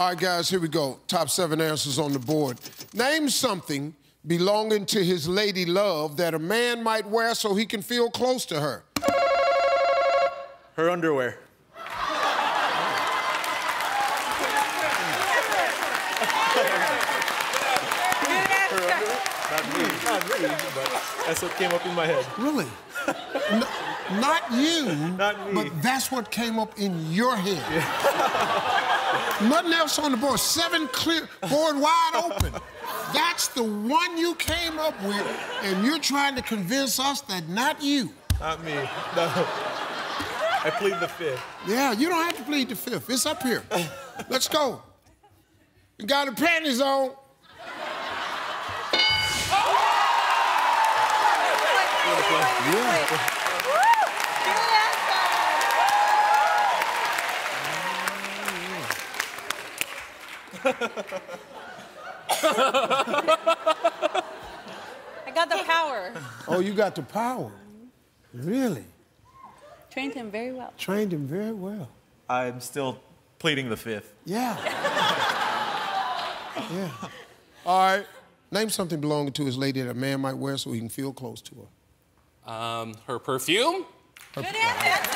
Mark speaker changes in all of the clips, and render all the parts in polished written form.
Speaker 1: All right, guys, here we go. Top 7 answers on the board. Name something belonging to his lady love that a man might wear so he can feel close to her.
Speaker 2: Her underwear. Not me, but that's what came up in my head.
Speaker 1: Really? No, not you,
Speaker 2: Not me.
Speaker 1: but that's what came up in your head. Yeah. Nothing else on the board. 7 clear, board wide open. That's the one you came up with, and you're trying to convince us that not you.
Speaker 2: Not me, no. I plead the 5th.
Speaker 1: Yeah, you don't have to plead the 5th. It's up here. Let's go. You got the panties on. Yeah.
Speaker 3: I got the power.
Speaker 1: Oh, you got the power. Really?
Speaker 3: Trained him very well.
Speaker 1: Trained him very well.
Speaker 2: I'm still pleading the 5th.
Speaker 1: Yeah. Yeah. All right. Name something belonging to his lady that a man might wear so he can feel close to her.
Speaker 4: Her perfume?
Speaker 3: Good answer.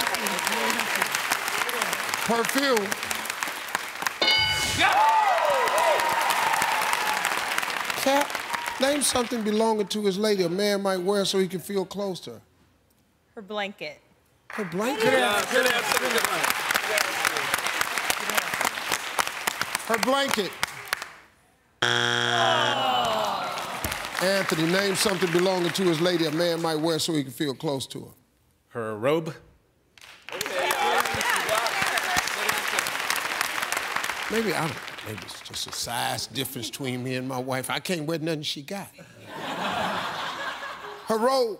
Speaker 1: Perfume. Cap, name something belonging to his lady a man might wear so he can feel close to her.
Speaker 3: Her blanket.
Speaker 1: Her blanket?
Speaker 4: Good answer.
Speaker 1: Her blanket. Anthony, name something belonging to his lady a man might wear so he can feel close to her.
Speaker 4: Her robe?
Speaker 1: Maybe, I don't know, maybe it's just a size difference between me and my wife. I can't wear nothing she got. Her robe.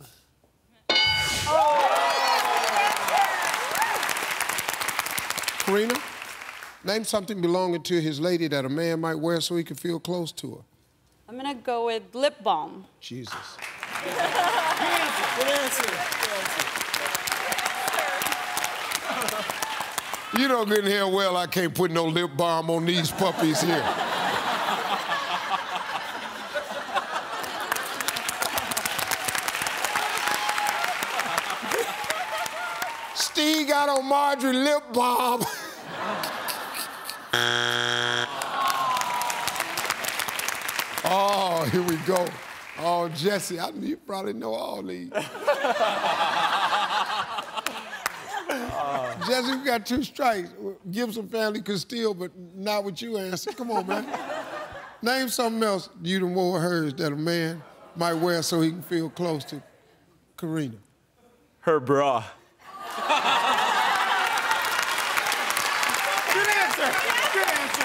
Speaker 1: Karina, name something belonging to his lady that a man might wear so he can feel close to her.
Speaker 3: I'm gonna go with lip balm.
Speaker 1: Jesus.
Speaker 2: Good answer.
Speaker 1: You know good and hell well I can't put no lip balm on these puppies here. Steve got on Marjorie lip balm. Oh, here we go. Oh, Jesse, you probably know all these. Jesse, we got 2 strikes. Gibson family could steal, but not what you answered. Come on, man. Name something else you done wore hers that a man might wear so he can feel close to Karina.
Speaker 2: Her bra.
Speaker 1: Good answer. Good answer.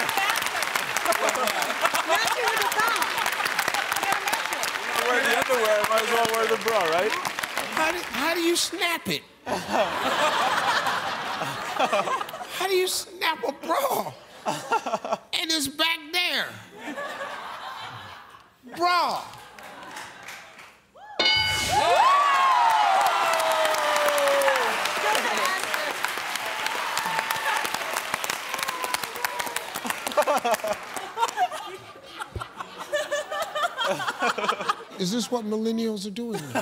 Speaker 2: Wear the underwear, might as well wear the bra, right?
Speaker 1: How do you snap it? How do you snap a bra? And it's back there. Bra. Is this what millennials are doing now?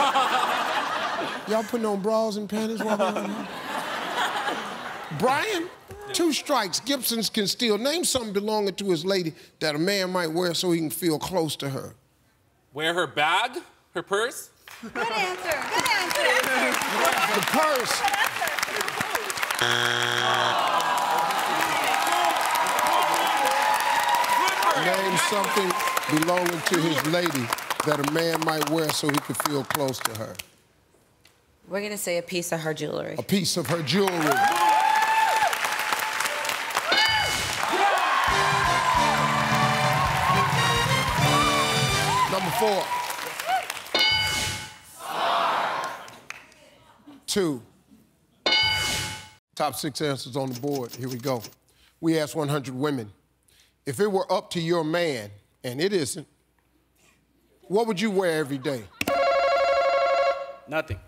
Speaker 1: Y'all putting on bras and panties while we're on here? Brian, 2 strikes. Gibsons can steal. Name something belonging to his lady that a man might wear so he can feel close to her.
Speaker 4: Wear her bag? Her purse?
Speaker 3: Good answer. Good answer.
Speaker 1: The purse. Name something belonging to his lady that a man might wear so he could feel close to her.
Speaker 5: We're gonna say a piece of her jewelry.
Speaker 1: A piece of her jewelry. Number 4. 2. Top 6 answers on the board. Here we go. We asked 100 women, if it were up to your man, and it isn't, what would you wear every day?
Speaker 4: Nothing.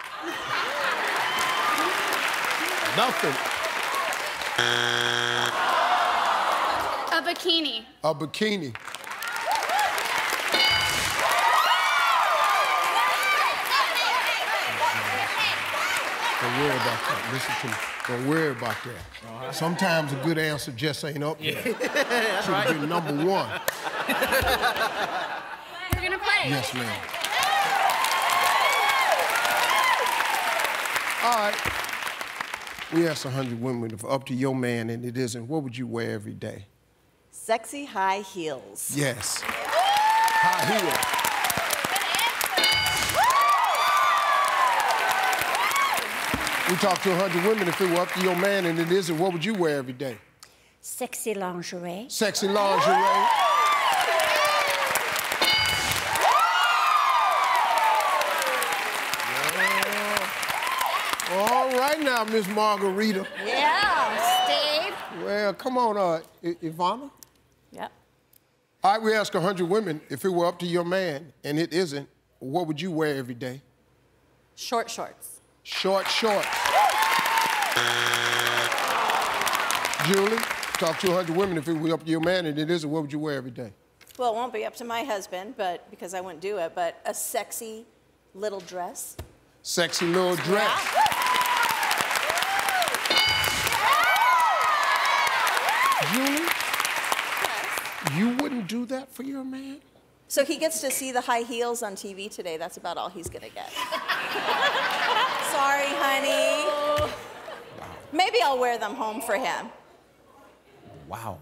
Speaker 1: Nothing.
Speaker 6: bikini.
Speaker 1: A bikini. Don't worry about that. Listen to me. Don't worry about that. Sometimes a good answer just ain't up there.
Speaker 2: That's
Speaker 1: Should have been number one.
Speaker 6: We're gonna play.
Speaker 1: Yes, ma'am. All right. We asked 100 women if up to your man and it isn't, what would you wear every day?
Speaker 7: Sexy high heels.
Speaker 1: Yes. High heels. We talked to 100 women if it were up to your man and it isn't, what would you wear every day?
Speaker 5: Sexy lingerie.
Speaker 1: Sexy lingerie. All right now, Miss Margarita.
Speaker 5: Yeah, Steve.
Speaker 1: Well, come on, Ivana.
Speaker 5: Yep.
Speaker 1: All right, we asked 100 women if it were up to your man and it isn't, what would you wear every day?
Speaker 3: Short shorts.
Speaker 1: Short shorts. Julie, talk to 100 women if it were up to your man and it isn't, what would you wear every day?
Speaker 7: Well, it won't be up to my husband, but because I wouldn't do it, but a sexy little dress.
Speaker 1: Sexy little dress. Julie, you wouldn't do that for your man?
Speaker 7: So he gets to see the high heels on TV today. That's about all he's gonna get. Sorry, honey.
Speaker 1: Wow.
Speaker 7: Maybe I'll wear them home for him.
Speaker 2: Wow.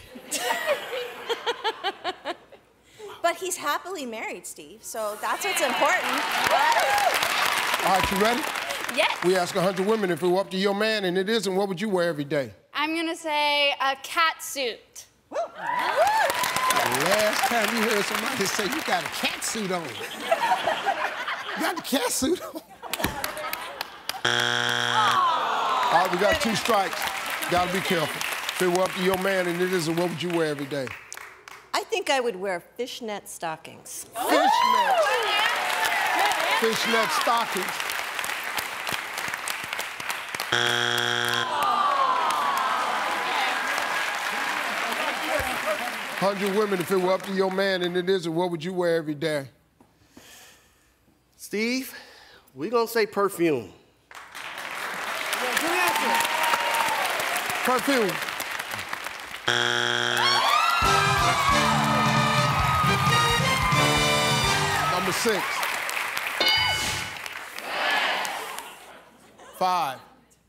Speaker 7: But he's happily married, Steve, so that's what's important.
Speaker 1: All right, you ready?
Speaker 6: Yes.
Speaker 1: We ask 100 women if it were up to your man and it isn't, what would you wear every day?
Speaker 6: I'm gonna say a cat suit.
Speaker 1: The last time you heard somebody say you got a cat suit on. You got the cat suit on. All right, we got 2 strikes. Gotta be careful. If it were up to your man and it isn't, what would you wear every day?
Speaker 7: I think I would wear fishnet stockings.
Speaker 1: Fishnet. Fishnet stockings. Hundred women, if it were up to your man and it isn't, what would you wear every day?
Speaker 8: Steve, we gonna say perfume.
Speaker 1: Perfume. Number 6. 5.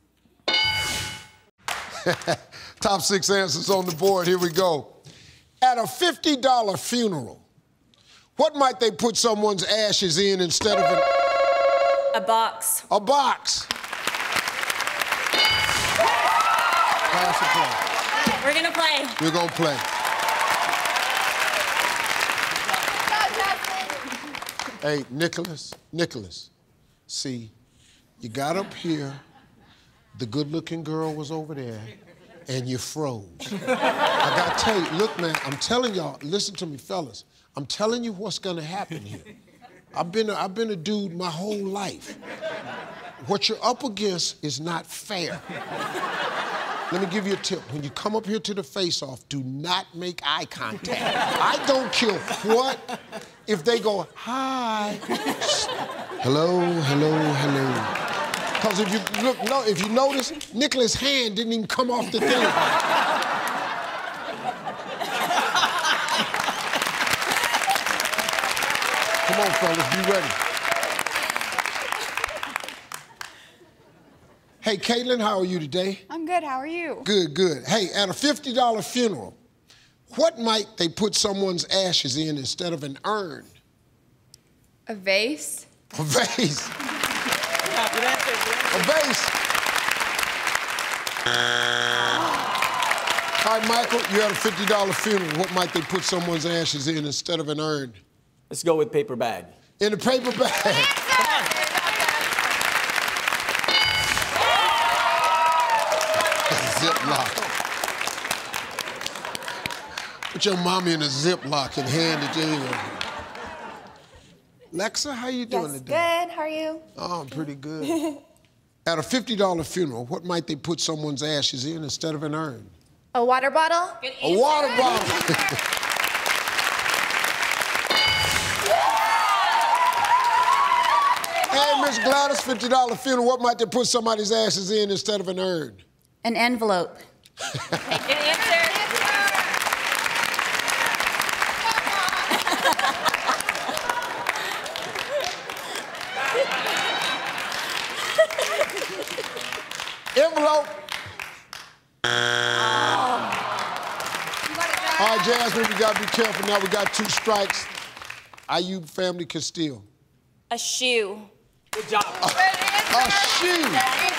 Speaker 1: Top 6 answers on the board. Here we go. At a $50 funeral, what might they put someone's ashes in instead of
Speaker 5: A box.
Speaker 1: a box? Pass or play?
Speaker 5: We're gonna play.
Speaker 1: We're gonna play. Hey, Nicholas, see, you got up here, the good-looking girl was over there, and you froze. I gotta tell you, look, man, I'm telling y'all, listen to me, fellas. I'm telling you what's gonna happen here. I've been a dude my whole life. What you're up against is not fair. Let me give you a tip. When you come up here to the face-off, do not make eye contact. I don't care what. If they go, hi, hello, hello, hello. Because if you look, no, if you notice, Nicholas' hand didn't even come off the thing. Come on, fellas, be ready. Hey, Caitlin, how are you today?
Speaker 6: I'm good, how are you?
Speaker 1: Good, good. Hey, at a $50 funeral, what might they put someone's ashes in instead of an urn?
Speaker 6: A vase?
Speaker 1: A vase. A vase. All right, Michael, you're at a $50 funeral. What might they put someone's ashes in instead of an urn?
Speaker 8: Let's go with paper bag.
Speaker 1: In a paper bag. Ziplock. Put your mommy in a Ziplock and hand it to her. Lexa, how you doing today?
Speaker 6: Good, how are you?
Speaker 1: Oh, I'm pretty good. At a $50 funeral, what might they put someone's ashes in instead of an urn?
Speaker 6: A water bottle?
Speaker 1: A water bottle. Hey, Miss Gladys, $50 funeral. What might they put somebody's ashes in instead of an urn?
Speaker 5: An envelope.
Speaker 7: Good answer.
Speaker 1: Envelope. All right, Jasmine, we gotta be careful now. We got 2 strikes. IU family Castile.
Speaker 5: A shoe.
Speaker 2: Good job.
Speaker 1: A shoe.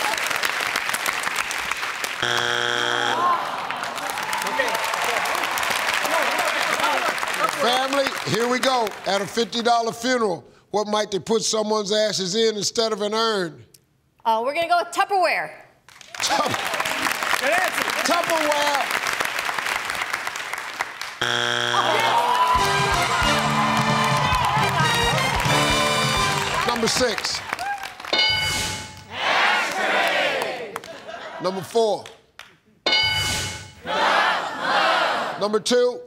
Speaker 1: Family, here we go. At a $50 funeral, what might they put someone's ashes in instead of an urn?
Speaker 5: We're gonna go with Tupperware.
Speaker 2: Good answer.
Speaker 1: Tupperware. Number 6. Number 4. Number 2.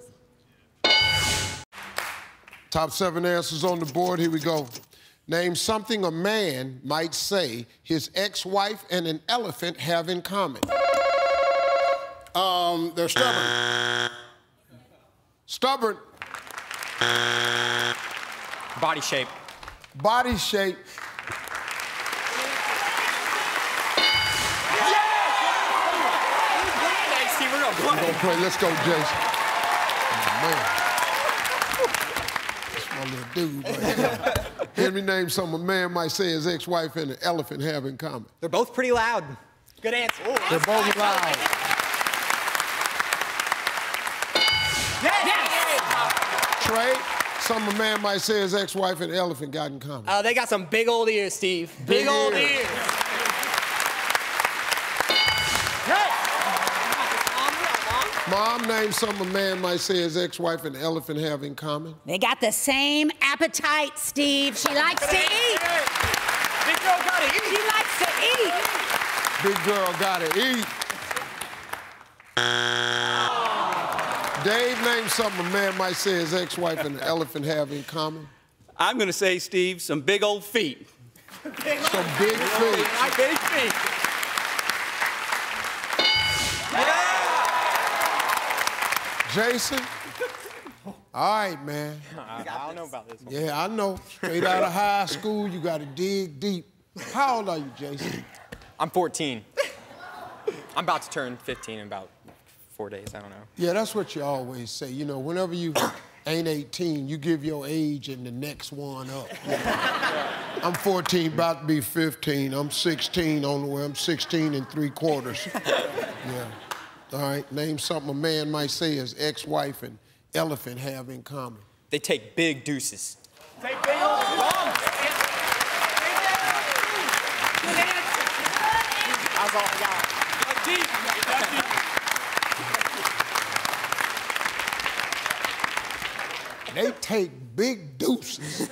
Speaker 1: Top 7 answers on the board. Here we go. Name something a man might say his ex-wife and an elephant have in common.
Speaker 9: They're stubborn.
Speaker 1: Stubborn.
Speaker 10: Body shape.
Speaker 1: Body shape.
Speaker 10: Thanks, Steve. We're gonna
Speaker 1: We're
Speaker 10: play.
Speaker 1: gonna play. Let's go, Jason. Oh, man. That's my little dude right there. Henry, name something a man might say his ex-wife and an elephant have in common.
Speaker 10: They're both pretty loud. Good answer.
Speaker 1: They're both loud. Trey, something a man might say his ex-wife and an elephant got in common.
Speaker 10: They got some big old ears, Steve. Big old ears.
Speaker 1: Mom, name something a man might say his ex-wife and an elephant have in common.
Speaker 11: They got the same appetite, Steve. She likes to eat.
Speaker 10: Big girl gotta eat.
Speaker 11: She likes to eat.
Speaker 1: Big girl gotta eat. Dave, name something a man might say his ex-wife and an elephant have in common.
Speaker 12: I'm going to say, Steve, some big old feet.
Speaker 1: Some big feet.
Speaker 12: Big feet.
Speaker 1: Jason? All right, man.
Speaker 10: I don't know about this one.
Speaker 1: Yeah, I know. Straight out of high school, you got to dig deep. How old are you, Jason?
Speaker 10: I'm 14. I'm about to turn 15 in about 4 days. I don't know.
Speaker 1: Yeah, that's what you always say. You know, whenever you ain't 18, you give your age and the next one up. You know? I'm 14, about to be 15. I'm 16 on the way. I'm 16 3/4. Yeah. All right, name something a man might say his ex-wife and elephant have in common.
Speaker 10: They take big deuces.
Speaker 2: Take big old lumps.
Speaker 10: That's all I got.
Speaker 2: That's deep. That's deep.
Speaker 1: They take big deuces.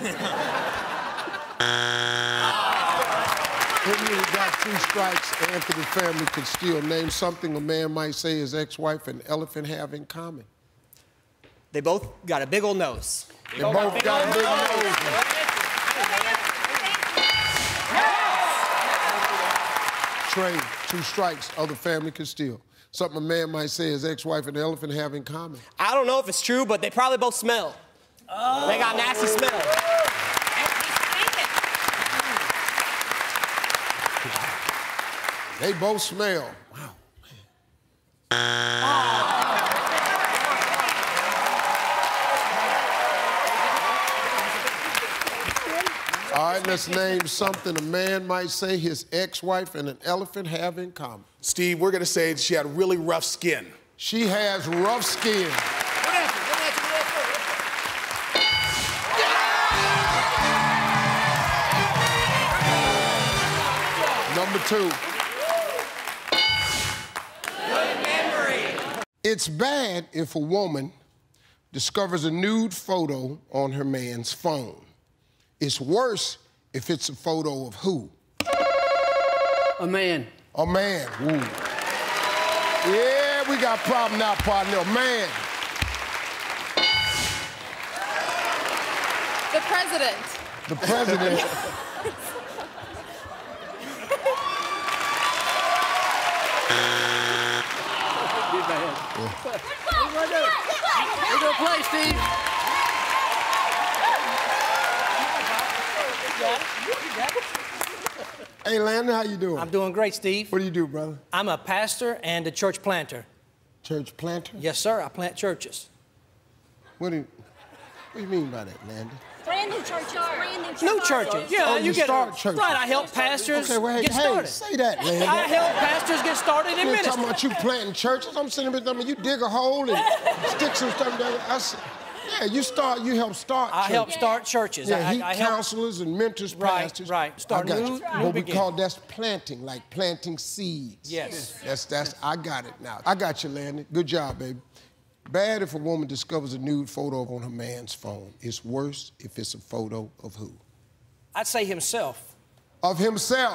Speaker 1: Henry got 2 strikes. Anthony family can still name something a man might say his ex-wife and elephant have in common.
Speaker 10: They both got a big old nose.
Speaker 1: They both got a big nose. Trey, 2 strikes. Other family can steal. Something a man might say his ex-wife and the elephant have in common.
Speaker 10: I don't know if it's true, but they probably both smell. Oh. They got nasty smell.
Speaker 1: They both smell. Wow. All right, let's name something a man might say his ex-wife and an elephant have in common.
Speaker 9: Steve, we're gonna say she had really rough skin.
Speaker 1: She has rough skin. Number 2.
Speaker 2: Good memory.
Speaker 1: It's bad if a woman discovers a nude photo on her man's phone. It's worse if it's a photo of who?
Speaker 13: A man.
Speaker 1: A man. Ooh. Yeah, we got a problem now, partner. Man.
Speaker 3: The president.
Speaker 1: The president.
Speaker 12: We're gonna play, Steve.
Speaker 1: Hey, Landon, how you doing?
Speaker 13: I'm doing great, Steve.
Speaker 1: What do you do, brother?
Speaker 13: I'm a pastor and a church planter.
Speaker 1: Church planter?
Speaker 13: Yes, sir. I plant churches.
Speaker 1: What do you mean by that, Landon?
Speaker 5: Brand new churches. Brand new churches.
Speaker 13: New churches. Yeah,
Speaker 1: Oh, you
Speaker 13: get
Speaker 1: start
Speaker 13: it.
Speaker 1: churches.
Speaker 13: Right, I help pastors
Speaker 1: Okay, well,
Speaker 13: get
Speaker 1: hey,
Speaker 13: started.
Speaker 1: say that, Landon.
Speaker 13: I help pastors get started in
Speaker 1: You're
Speaker 13: ministry.
Speaker 1: talking about you planting churches. I'm sitting there, you dig a hole and stick some stuff down. Yeah, you help start
Speaker 13: I
Speaker 1: churches.
Speaker 13: help start churches.
Speaker 1: Yeah, he
Speaker 13: I help.
Speaker 1: counselors and mentors, pastors.
Speaker 13: Right. Start
Speaker 1: I got
Speaker 13: new
Speaker 1: you. What we
Speaker 13: beginning.
Speaker 1: call that's planting, like planting seeds.
Speaker 13: Yes.
Speaker 1: That's. I got it now. I got you, Landon. Good job, baby. Bad if a woman discovers a nude photo on her man's phone. It's worse if it's a photo of who?
Speaker 13: I'd say himself.
Speaker 1: Of himself.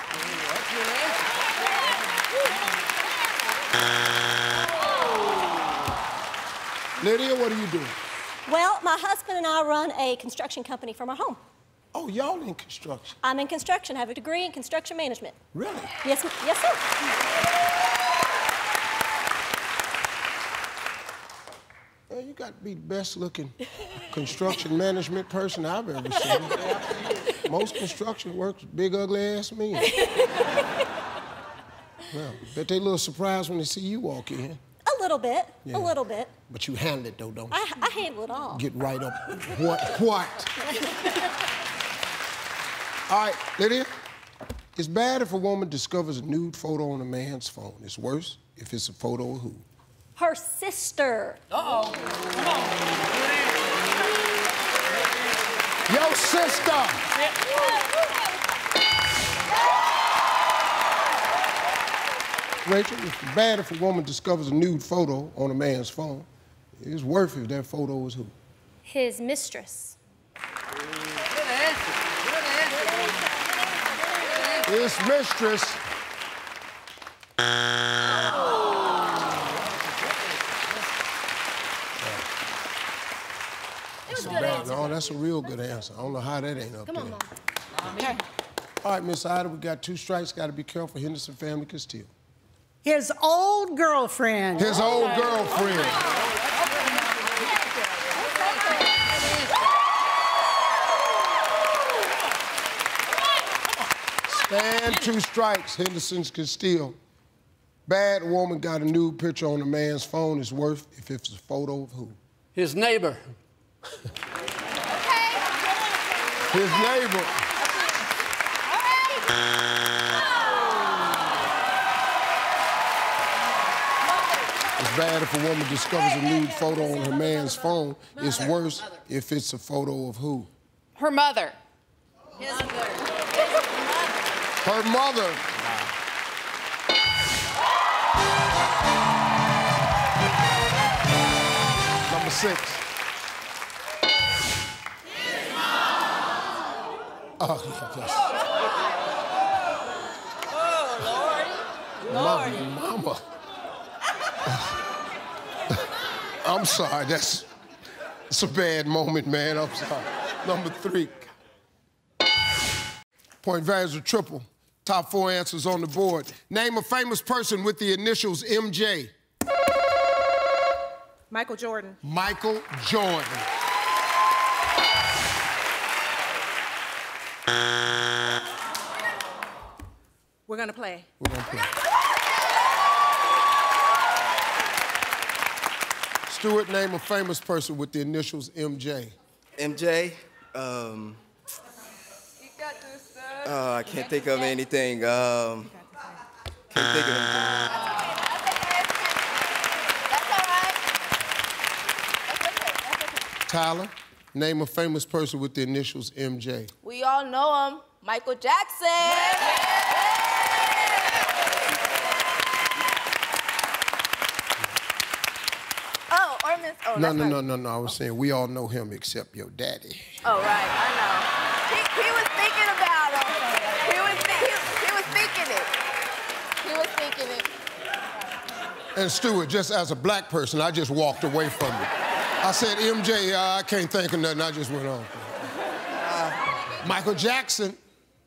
Speaker 1: Lydia, what are you doing?
Speaker 5: Well, my husband and I run a construction company from our home.
Speaker 1: Oh, y'all in construction.
Speaker 5: I'm in construction. I have a degree in construction management.
Speaker 1: Really?
Speaker 5: Yes, yes, sir.
Speaker 1: Well, you got to be the best looking construction management person I've ever seen. Most construction workers, big ugly ass men. Well, bet they a little surprised when they see you walk in.
Speaker 5: A little bit.
Speaker 1: Yeah.
Speaker 5: A little bit.
Speaker 1: But you handle it though, don't you?
Speaker 5: I handle it all.
Speaker 1: Get right up. What? All right, Lydia. It's bad if a woman discovers a nude photo on a man's phone. It's worse if it's a photo of who?
Speaker 5: Her sister.
Speaker 13: Uh-oh. Come on.
Speaker 1: Your sister. Rachel, it's bad if a woman discovers a nude photo on a man's phone. It's worse if that photo is who?
Speaker 5: His mistress.
Speaker 1: His mistress. No, that's a real good answer. I don't know how that ain't up there.
Speaker 5: Come on, Mom.
Speaker 1: Okay. All right, Miss Ida, we got 2 strikes. Got to be careful. Henderson family can steal.
Speaker 11: His old girlfriend.
Speaker 1: His old girlfriend. Stand 2 strikes. Henderson's can steal. Bad woman got a nude picture on a man's phone. It's worth if it's a photo of who?
Speaker 12: His neighbor.
Speaker 1: His neighbor. It's bad if a woman discovers a nude photo on her man's phone. It's worse if it's a photo of who?
Speaker 3: Her mother.
Speaker 1: Her mother. Number 6. Oh, yes. Mama. I'm sorry, it's a bad moment, man. I'm sorry. Number 3. Point values are triple. Top 4 answers on the board. Name a famous person with the initials MJ.
Speaker 14: Michael Jordan.
Speaker 1: Michael Jordan.
Speaker 14: We're gonna play.
Speaker 1: We're gonna play. Stuart, name a famous person with the initials MJ.
Speaker 8: MJ, I can't think of anything. Can't think of anything.
Speaker 1: Tyler, name a famous person with the initials MJ.
Speaker 6: We all know him, Michael Jackson. Oh, or Miss. Oh,
Speaker 1: No. I was saying we all know him except your daddy.
Speaker 6: Oh, right, I know. He was thinking about him. He was thinking it. He was thinking it.
Speaker 1: And Stuart, just as a black person, I just walked away from you. I said, MJ, I can't think of nothing. I just went on. Michael Jackson.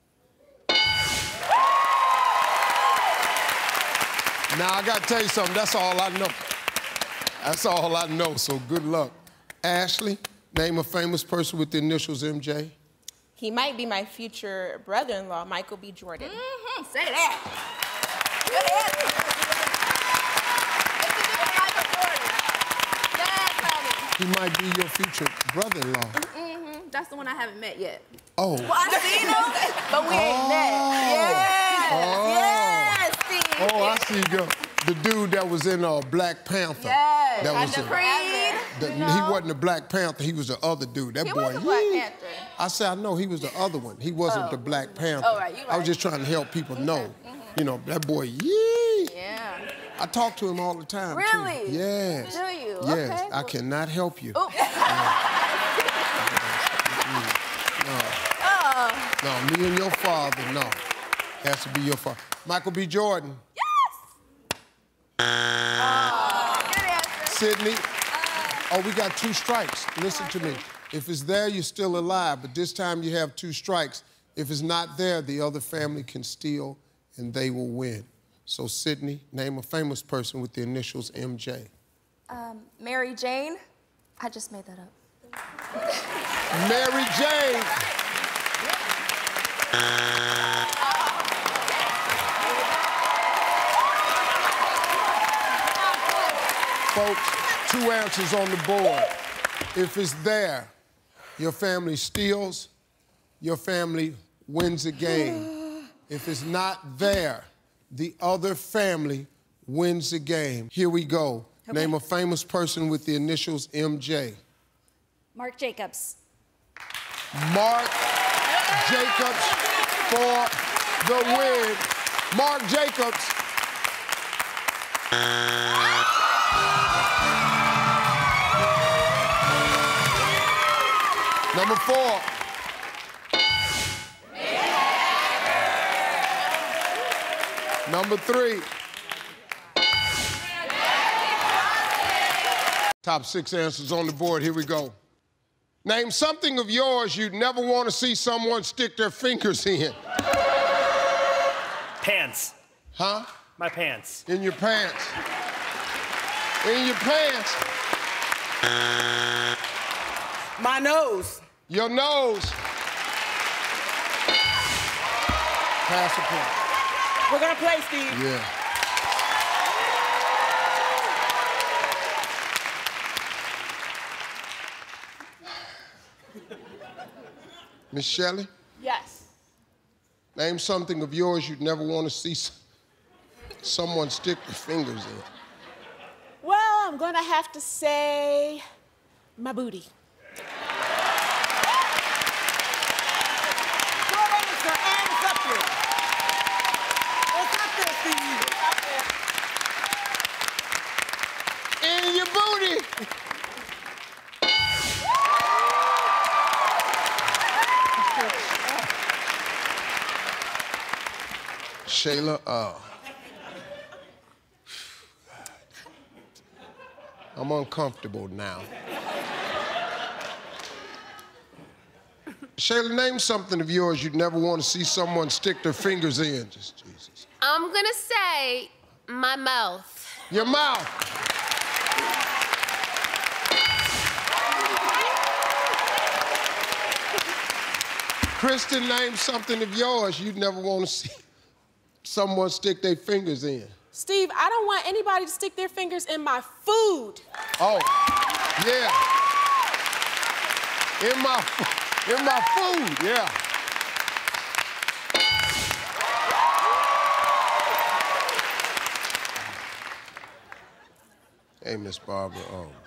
Speaker 1: Now, I got to tell you something. That's all I know. That's all I know, so good luck. Ashley, name a famous person with the initials MJ.
Speaker 14: He might be my future brother-in-law, Michael B. Jordan.
Speaker 6: Mm-hmm. Say that. Good answer.
Speaker 1: He might be your future brother-in-law.
Speaker 6: Mm-hmm. That's the one I haven't met yet.
Speaker 1: Oh.
Speaker 6: Well, I've seen him, but we ain't met. Yes.
Speaker 1: Oh.
Speaker 6: Yes, Steve.
Speaker 1: Oh, I see you go. The dude that was in Black Panther.
Speaker 6: Yes.
Speaker 1: That was
Speaker 6: Creed.
Speaker 1: He wasn't the Black Panther. He was the other dude. That
Speaker 6: He
Speaker 1: boy.
Speaker 6: was the Black Panther.
Speaker 1: I said, I know he was the other one. He wasn't the Black Panther.
Speaker 6: Oh, right, you right.
Speaker 1: I was just trying to help people know. You know, that boy, yeah. I talk to him all the time,
Speaker 6: Really?
Speaker 1: too. Yes.
Speaker 6: Do you?
Speaker 1: Yes.
Speaker 6: Okay.
Speaker 1: I cannot help you.
Speaker 6: Oh.
Speaker 1: No, me and your father, no. Has to be your father. Michael B. Jordan.
Speaker 6: Good answer.
Speaker 1: Sydney. Oh, we got 2 strikes. Listen to me. If it's there, you're still alive, but this time you have 2 strikes. If it's not there, the other family can steal and they will win. So, Sydney, name a famous person with the initials MJ.
Speaker 3: Mary Jane. I just made that up.
Speaker 1: Mary Jane. Folks, 2 answers on the board. If it's there, your family steals, your family wins the game. If it's not there, the other family wins the game. Here we go. Okay. Name a famous person with the initials MJ.
Speaker 5: Mark Jacobs.
Speaker 1: Mark Jacobs for the win. Mark Jacobs. Number 4. Number 3. Top 6 answers on the board. Here we go. Name something of yours you'd never want to see someone stick their fingers in.
Speaker 2: Pants.
Speaker 1: Huh?
Speaker 2: My pants.
Speaker 1: In your pants. In your pants.
Speaker 13: My nose.
Speaker 1: Your nose. Pass the point.
Speaker 13: We're gonna play, Steve.
Speaker 1: Yeah. Miss Shelley?
Speaker 14: Yes.
Speaker 1: Name something of yours you'd never want to see someone stick their fingers in.
Speaker 14: Well, I'm gonna have to say my booty.
Speaker 13: Good answer, and it's up there. It's up there, Steve.
Speaker 1: In your booty. Shayla, I'm uncomfortable now. Shayla, name something of yours you'd never want to see someone stick their fingers in. Just Jesus.
Speaker 3: I'm gonna say my mouth.
Speaker 1: Your mouth. Kristen, name something of yours you'd never want to see someone stick their fingers in.
Speaker 14: Steve, I don't want anybody to stick their fingers in my food.
Speaker 1: Oh, yeah. In my food, yeah. Hey, Miss Barbara,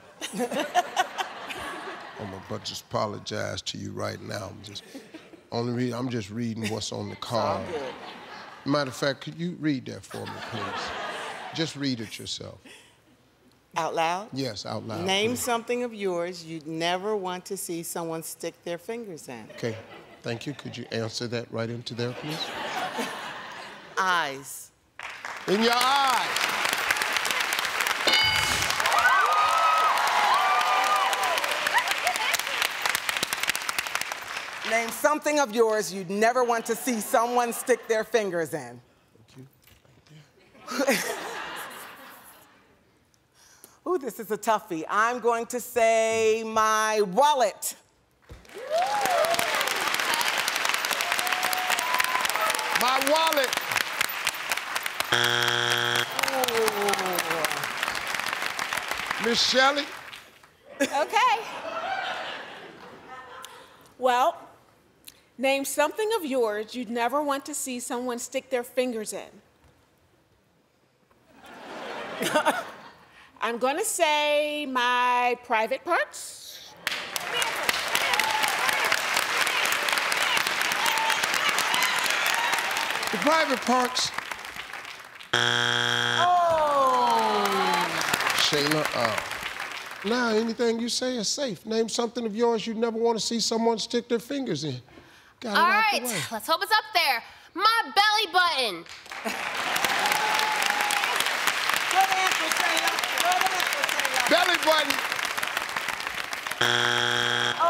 Speaker 1: I'm gonna just apologize to you right now. I'm just reading what's on the card. Matter of fact, could you read that for me, please? Just read it yourself.
Speaker 15: Out loud?
Speaker 1: Yes, out loud.
Speaker 15: Name
Speaker 1: please.
Speaker 15: something of yours you'd never want to see someone stick their fingers in.
Speaker 1: Okay, thank you. Could you answer that right into there, please?
Speaker 15: Eyes.
Speaker 1: In your eyes.
Speaker 15: Name something of yours you'd never want to see someone stick their fingers in. Thank you. Ooh, this is a toughie. I'm going to say my wallet.
Speaker 1: My wallet. Miss Shelley.
Speaker 14: Okay. Well, name something of yours you'd never want to see someone stick their fingers in. I'm going to say my private parts.
Speaker 1: The private parts.
Speaker 15: Oh!
Speaker 1: Shayla, now anything you say is safe. Name something of yours you'd never want to see someone stick their fingers in. Got it
Speaker 16: All
Speaker 1: out
Speaker 16: right,
Speaker 1: the way.
Speaker 16: let's hope it's up there. My belly button.
Speaker 15: Good answer, Shayla. Good answer, Shayla.
Speaker 1: Belly button.
Speaker 15: Oh!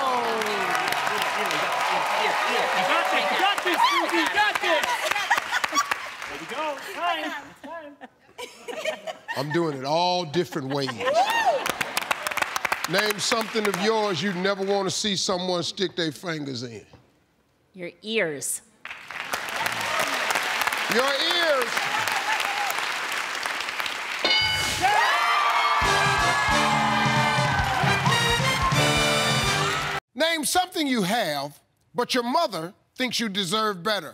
Speaker 12: You got this, Susie, you got this. There we go, time.
Speaker 1: I'm doing it all different ways. Name something of yours you'd never want to see someone stick their fingers in.
Speaker 11: Your ears.
Speaker 1: Your ears. Name something you have, but your mother thinks you deserve better.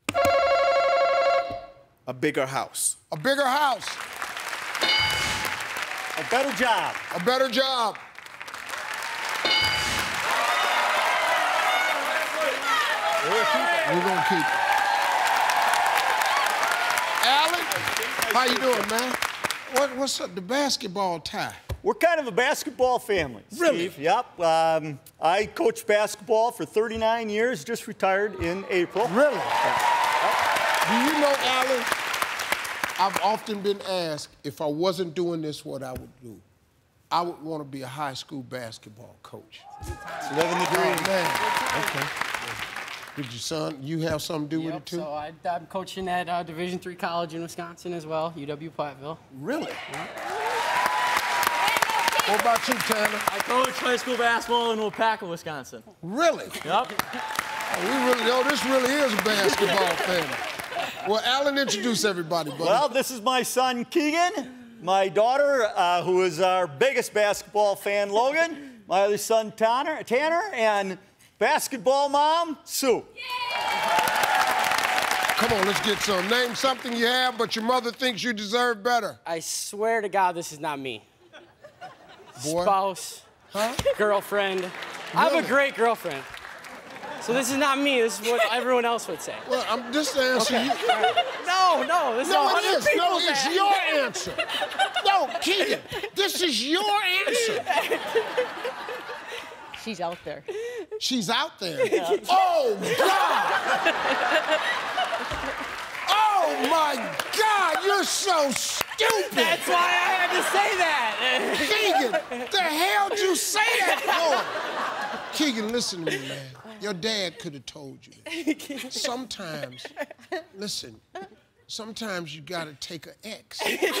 Speaker 2: A bigger house.
Speaker 1: A bigger house.
Speaker 12: A better job.
Speaker 1: A better job. We're gonna keep it. Alan, how you doing, man? What's up, the basketball tie?
Speaker 17: We're kind of a basketball family,
Speaker 1: Really?
Speaker 17: Steve. Yep. I coached basketball for 39 years, just retired in April.
Speaker 1: Really? Do you know, Alan, I've often been asked if I wasn't doing this, what I would do. I would want to be a high school basketball coach.
Speaker 17: Living the dream.
Speaker 1: Oh, man. Okay. Did your son, you have something to do with it, too?
Speaker 12: So I'm coaching at Division III college in Wisconsin as well, UW-Platteville.
Speaker 1: Really? What about you, Tanner?
Speaker 18: I coach high school basketball in Wapaka, Wisconsin.
Speaker 1: Really?
Speaker 18: Yep.
Speaker 1: This really is a basketball family. Well, Alan, introduce everybody, buddy.
Speaker 17: Well, this is my son, Keegan. My daughter, who is our biggest basketball fan, Logan. My other son, Tanner, and basketball mom, Sue.
Speaker 1: Come on, let's get some. Name something you have, but your mother thinks you deserve better.
Speaker 12: I swear to God, this is not me.
Speaker 1: Boy.
Speaker 12: Spouse, girlfriend. I have a great girlfriend. So this is not me. This is what everyone else would say.
Speaker 1: Well, I'm just answering
Speaker 12: Okay.
Speaker 1: you.
Speaker 12: No, this is
Speaker 1: No,
Speaker 12: 100
Speaker 1: it is. No,
Speaker 12: people's
Speaker 1: it's
Speaker 12: answer.
Speaker 1: your answer. No, Keegan, this is your answer.
Speaker 12: She's out there.
Speaker 1: She's out there. Oh, God! Oh, my God, you're so stupid.
Speaker 12: That's why I had to say that.
Speaker 1: Keegan, the hell did you say that for? Keegan, listen to me, man. Your dad could have told you that. Sometimes, listen, sometimes you gotta take an X.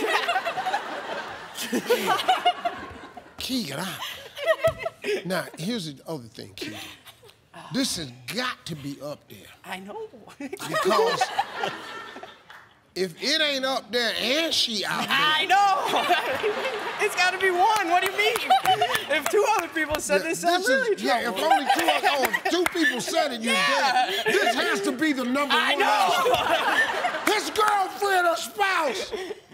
Speaker 1: Keegan, now, here's the other thing, Keegan. This has got to be up there.
Speaker 12: I know.
Speaker 1: Because if it ain't up there and she out there.
Speaker 12: I know. It's got to be one. What do you mean? If two other people said this, I'm really in trouble.
Speaker 1: Yeah, if only two people said it, you're dead. This has to be the number one.
Speaker 12: I know.
Speaker 1: His girlfriend or spouse.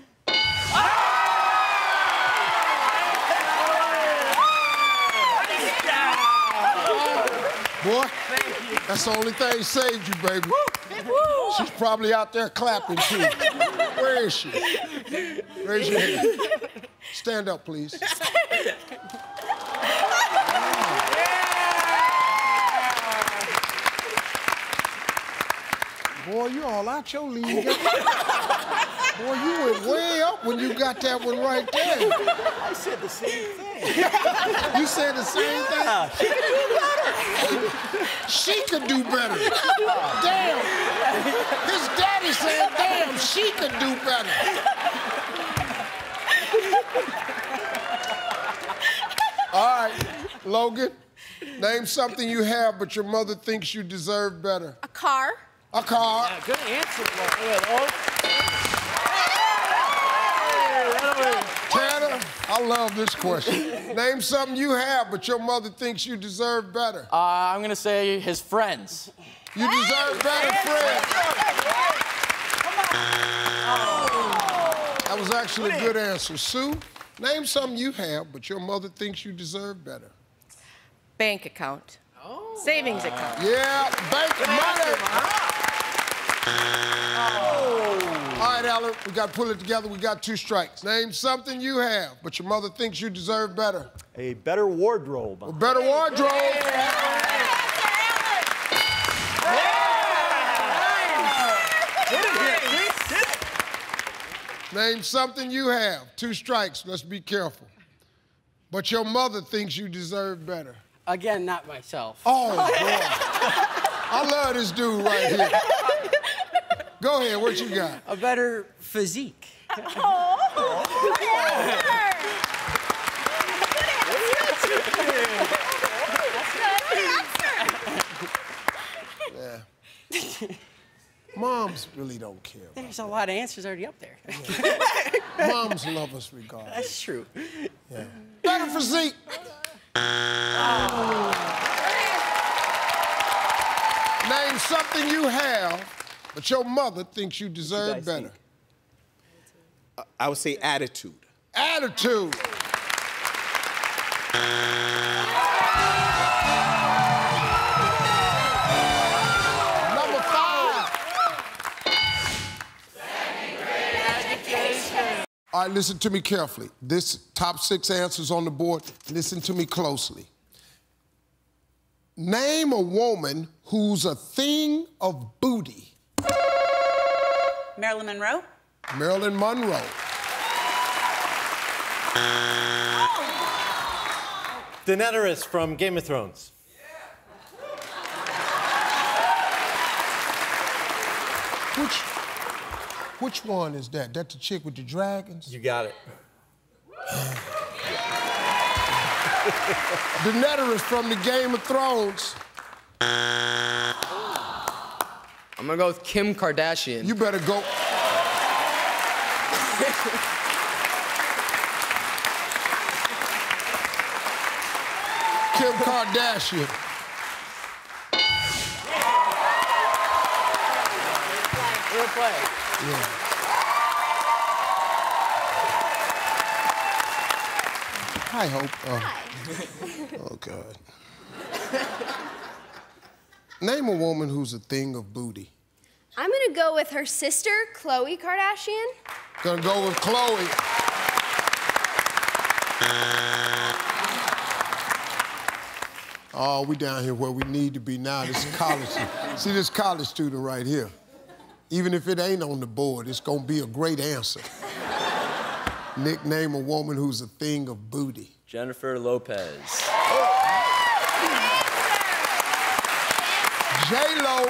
Speaker 1: Boy, that's the only thing saved you, baby. She's probably out there clapping, too. Where is she? Raise your hand. Stand up, please. Boy, you all out your league. Boy, you went way up when you got that one right there.
Speaker 17: I said the same thing.
Speaker 1: You said the same thing? She could do better. Damn. His daddy said, damn, she could do better. All right, Logan, name something you have, but your mother thinks you deserve better.
Speaker 6: A car.
Speaker 1: A car.
Speaker 12: Yeah, good answer, Logan.
Speaker 1: Tanner, I love this question. Name something you have, but your mother thinks you deserve better.
Speaker 12: I'm gonna say his friends.
Speaker 1: You deserve better friends. That was actually a good answer. Sue, name something you have, but your mother thinks you deserve better.
Speaker 6: Bank account. Oh. Savings account.
Speaker 1: Yeah, bank money. All right, Alan, we got to pull it together. We got 2 strikes. Name something you have, but your mother thinks you deserve better.
Speaker 17: A better wardrobe.
Speaker 1: A better wardrobe. Name something you have. 2 strikes. Let's be careful. But your mother thinks you deserve better.
Speaker 12: Again, not myself.
Speaker 1: Oh, boy. I love this dude right here. Go ahead, what you got?
Speaker 12: A better physique.
Speaker 1: Yeah. Moms really don't care.
Speaker 12: There's a lot of answers already up there.
Speaker 1: Moms love us regardless.
Speaker 12: That's true.
Speaker 1: Yeah. Better physique. Name something you have, but your mother thinks you deserve better.
Speaker 9: I would say attitude.
Speaker 1: Attitude. Number 5. All right, listen to me carefully. This top 6 answers on the board. Listen to me closely. Name a woman who's a thing of booty.
Speaker 11: Marilyn Monroe?
Speaker 1: Marilyn Monroe.
Speaker 2: Daenerys from Game of Thrones.
Speaker 1: Which one is that? That the chick with the dragons?
Speaker 2: You got it.
Speaker 1: Daenerys from the Game of Thrones.
Speaker 10: I'm gonna go with Kim Kardashian.
Speaker 1: You better go. Kim Kardashian.
Speaker 12: Real play.
Speaker 1: Yeah. Hi, Hope. Oh, God. Name a woman who's a thing of booty.
Speaker 3: I'm gonna go with her sister, Khloe Kardashian.
Speaker 1: Gonna go with Khloe. Oh, we down here where we need to be now. This is college. See this college student right here. Even if it ain't on the board, it's gonna be a great answer. Nick, name a woman who's a thing of booty.
Speaker 19: Jennifer Lopez.
Speaker 1: J-Lo.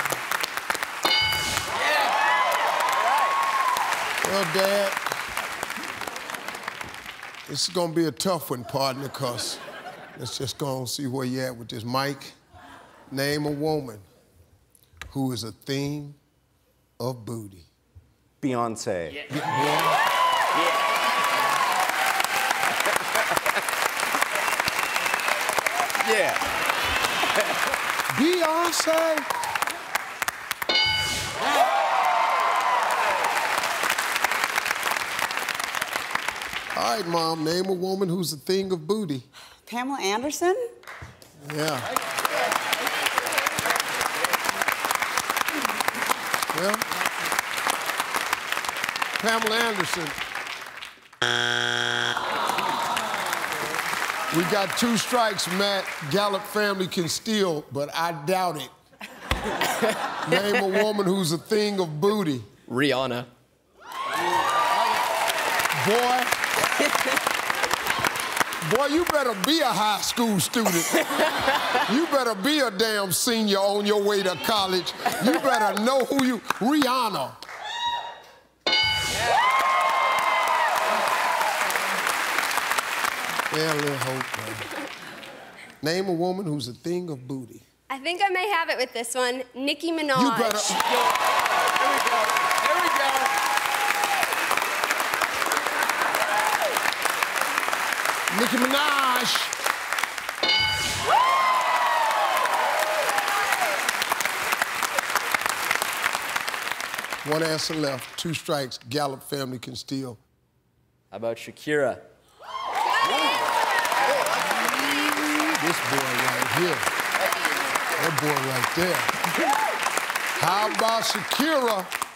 Speaker 1: Well, Dad, this is gonna be a tough one, partner, because let's just go and see where you at with this mic. Name a woman who is a thing of booty.
Speaker 19: Beyonce.
Speaker 1: Yeah. Beyonce. All right, Mom, name a woman who's a thing of booty.
Speaker 11: Pamela Anderson?
Speaker 1: Yeah. Well, Pamela Anderson. We got 2 strikes, Matt. Gallup family can steal, but I doubt it. Name a woman who's a thing of booty.
Speaker 10: Rihanna.
Speaker 1: Boy, you better be a high school student. You better be a damn senior on your way to college. You better know who you... Rihanna. Yeah, little hope, man. Name a woman who's a thing of booty.
Speaker 20: I think I may have it with this one. Nicki Minaj.
Speaker 1: You better...
Speaker 10: There we go. There we go.
Speaker 1: Nicki Minaj. One answer left, 2 strikes. Gallup family can steal.
Speaker 19: How about Shakira?
Speaker 1: This boy right here. That boy right there. How about Shakira?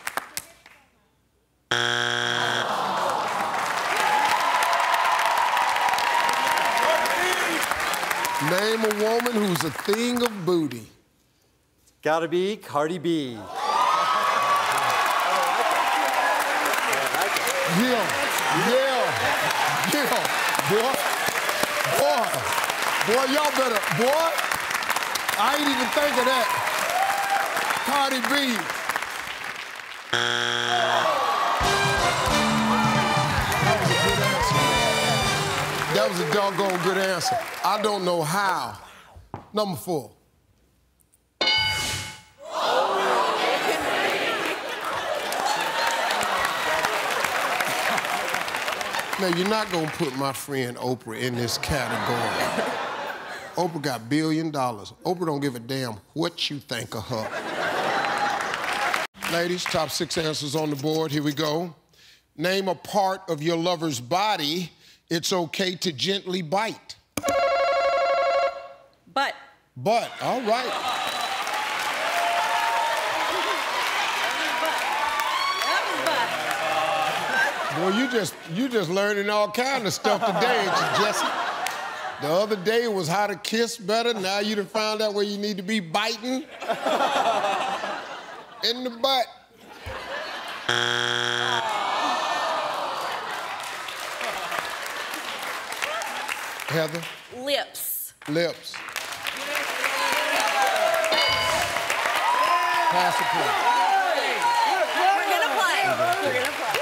Speaker 1: Name a woman who's a thing of booty.
Speaker 17: Gotta be Cardi B.
Speaker 1: Yeah. Boy, y'all better, boy. I ain't even think of that. Cardi B. That was a doggone good answer. I don't know how. Number 4. Now, you're not gonna put my friend Oprah in this category. Oprah got $1 billion. Oprah don't give a damn what you think of her. Ladies, top 6 answers on the board. Here we go. Name a part of your lover's body it's okay to gently bite.
Speaker 7: Butt.
Speaker 1: Butt, all right. Boy, you just learning all kind of stuff today, ain't you, Jesse? The other day was how to kiss better. Now you done found out where you need to be biting. In the butt. Heather?
Speaker 7: Lips.
Speaker 1: Lips. Pass the play.
Speaker 7: We're gonna play. We're gonna play.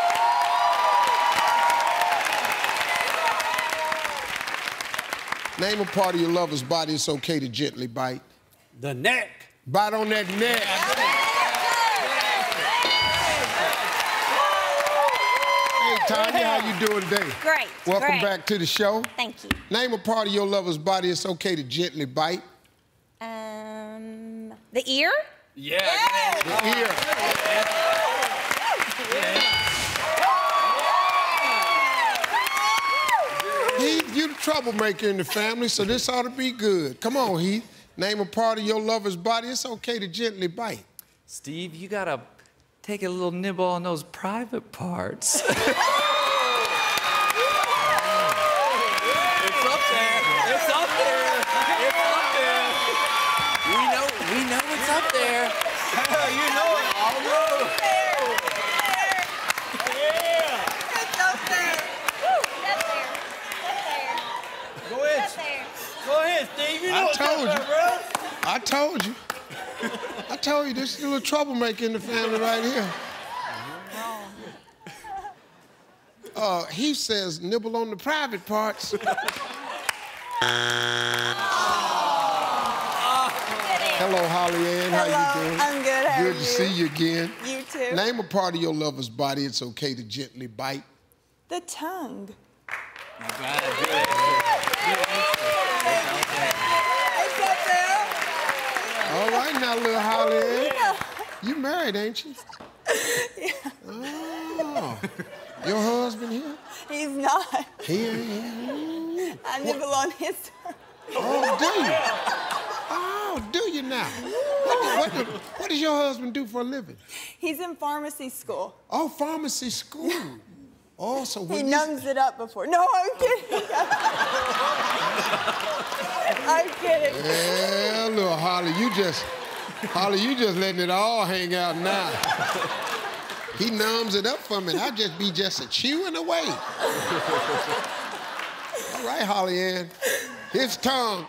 Speaker 1: Name a part of your lover's body it's okay to gently bite.
Speaker 12: The neck.
Speaker 1: Bite on that neck. Hey, Tanya, how you doing today?
Speaker 5: Great.
Speaker 1: Welcome back to the show.
Speaker 5: Thank you.
Speaker 1: Name a part of your lover's body it's okay to gently bite.
Speaker 5: The ear?
Speaker 4: Yeah.
Speaker 1: The ear. Heath, you the troublemaker in the family, so this ought to be good. Come on, Heath. Name a part of your lover's body it's okay to gently bite.
Speaker 21: Steve, you gotta take a little nibble on those private parts.
Speaker 10: It's up there. It's up there. It's up there.
Speaker 21: We know it's up there.
Speaker 10: You know it. I'll know.
Speaker 7: It's up there.
Speaker 17: Go ahead. Go ahead, Steve. You know what's up there, bro.
Speaker 1: I told you. I told you this is a little troublemaker in the family right here. He says nibble on the private parts. Hello, Holly Ann. How you doing?
Speaker 7: I'm good. How are you?
Speaker 1: Good to see you again.
Speaker 7: You too.
Speaker 1: Name a part of your lover's body it's okay to gently bite.
Speaker 7: The tongue.
Speaker 10: Not bad.
Speaker 7: It's up there.
Speaker 1: All right now, little Holly Ann. You married, ain't you?
Speaker 7: Yeah.
Speaker 1: Oh. Your husband here?
Speaker 7: He's not.
Speaker 1: He ain't.
Speaker 7: I nibble on his tongue.
Speaker 1: Oh, do you? Oh, do you now? What does your husband do for a living?
Speaker 7: He's in pharmacy school.
Speaker 1: Oh, pharmacy school. Oh, so
Speaker 7: He
Speaker 1: when
Speaker 7: numbs it up before. No, I'm kidding. I'm kidding.
Speaker 1: Yeah, little Holly, you just letting it all hang out now. He numbs it up for me, and I just be just a chewing away. All right, Holly Ann. His tongue.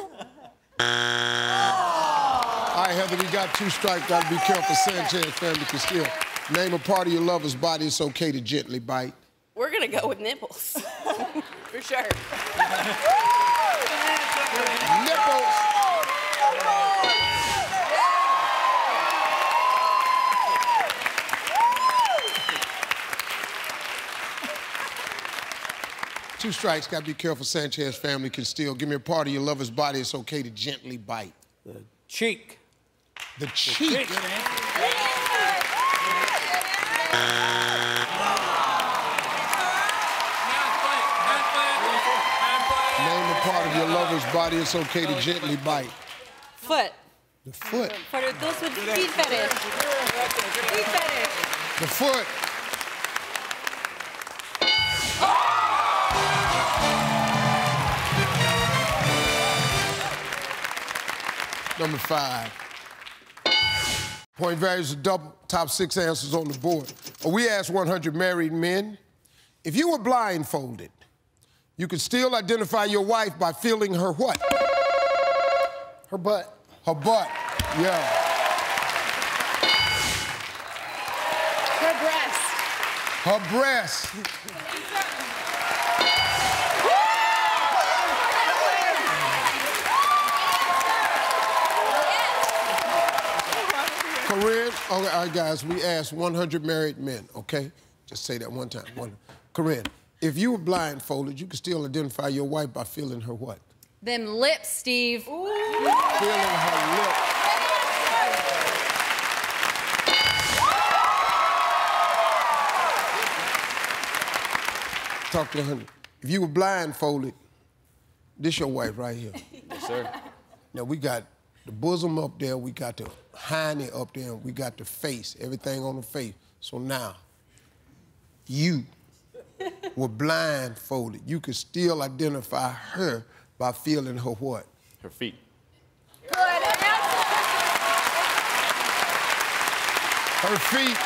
Speaker 1: All right, Heather, we got 2 strikes. Gotta be careful. Sanchez family can still name a part of your lover's body it's okay to gently bite.
Speaker 6: We're gonna go with nipples. For sure.
Speaker 1: Nipples. Two strikes, gotta be careful. Sanchez family can still. Give me a part of your lover's body it's okay to gently bite.
Speaker 12: The cheek.
Speaker 1: The cheek.
Speaker 12: Good answer.
Speaker 1: Name a part of your lover's body it's okay to gently bite.
Speaker 5: Foot.
Speaker 1: The foot.
Speaker 5: For those with feet fetish. Feet fetish.
Speaker 1: The foot. Number 5. Point values are double. Top 6 answers on the board. We asked 100 married men, if you were blindfolded, you could still identify your wife by feeling her what?
Speaker 13: Her butt.
Speaker 1: Her butt, yeah.
Speaker 6: Her breast.
Speaker 1: Her breast. Corinne, okay, all right, guys, we asked 100 married men, okay? Just say that one time. Corinne, if you were blindfolded, you could still identify your wife by feeling her what?
Speaker 8: Them lips, Steve.
Speaker 1: Feeling her lips. Talk to 100. If you were blindfolded, this your wife right here.
Speaker 10: Yes, sir.
Speaker 1: Now, we got the bosom up there, we got the hiney up there, and we got the face, everything on the face. So now, you were blindfolded. You could still identify her by feeling her what?
Speaker 2: Her feet.
Speaker 6: Good answer.
Speaker 1: Her feet.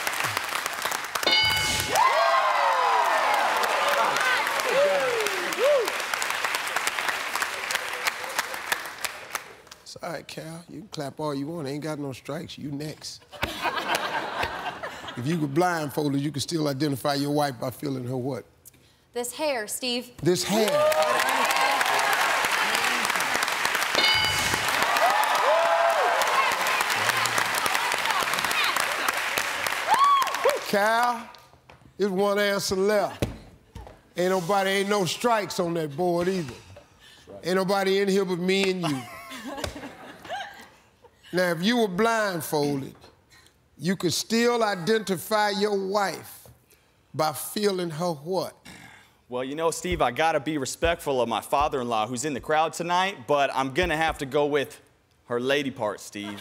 Speaker 1: It's all right, Cal. You can clap all you want. Ain't got no strikes. You next. If you were blindfolded, you could still identify your wife by feeling her what?
Speaker 3: This hair, Steve.
Speaker 1: This hair. Cal, there's one answer left. Ain't no strikes on that board either. Ain't nobody in here but me and you. Now, if you were blindfolded, you could still identify your wife by feeling her what?
Speaker 17: Well, you know, Steve, I gotta be respectful of my father-in-law who's in the crowd tonight, but I'm gonna have to go with her lady part, Steve.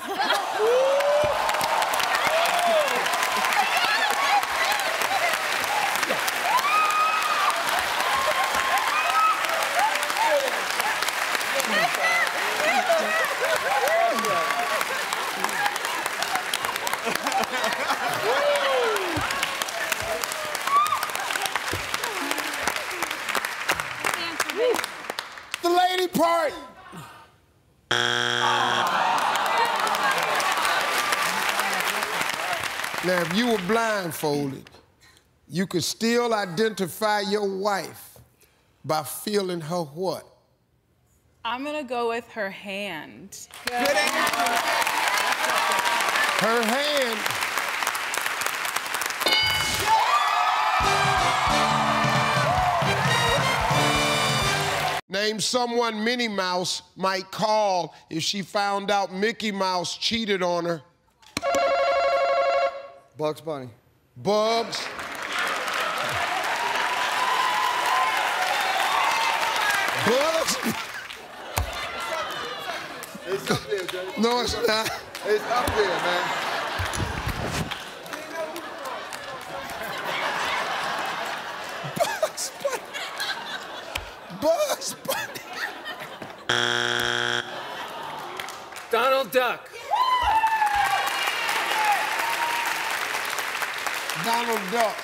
Speaker 1: The lady part. Now, if you were blindfolded, you could still identify your wife by feeling her what?
Speaker 14: I'm gonna go with her hand.
Speaker 1: Good answer. Her hand. Name someone Minnie Mouse might call if she found out Mickey Mouse cheated on her.
Speaker 13: Bugs Bunny.
Speaker 1: Bugs. Bugs.
Speaker 13: It's up there, Jay.
Speaker 1: No, it's not.
Speaker 13: It's up there, man.
Speaker 1: Bugs Bunny. Bugs Bunny.
Speaker 12: Donald Duck.
Speaker 1: Donald Duck.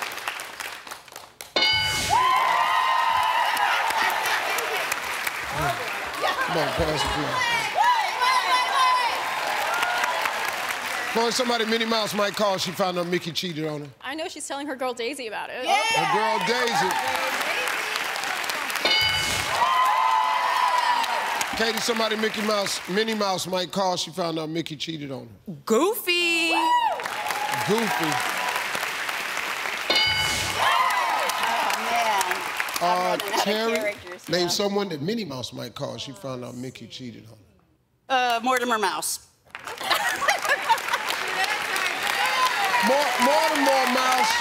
Speaker 1: Come on, pass the floor. Boy, somebody Minnie Mouse might call. She found out Mickey cheated on her.
Speaker 5: I know she's telling her girl Daisy about it.
Speaker 1: Yeah. Her girl Daisy. Katie, somebody Minnie Mouse might call. She found out Mickey cheated on her.
Speaker 6: Goofy.
Speaker 1: Goofy. Terry, name someone that Minnie Mouse might call. She found out Mickey cheated on her.
Speaker 13: Mortimer Mouse.
Speaker 1: Mortimer Mouse.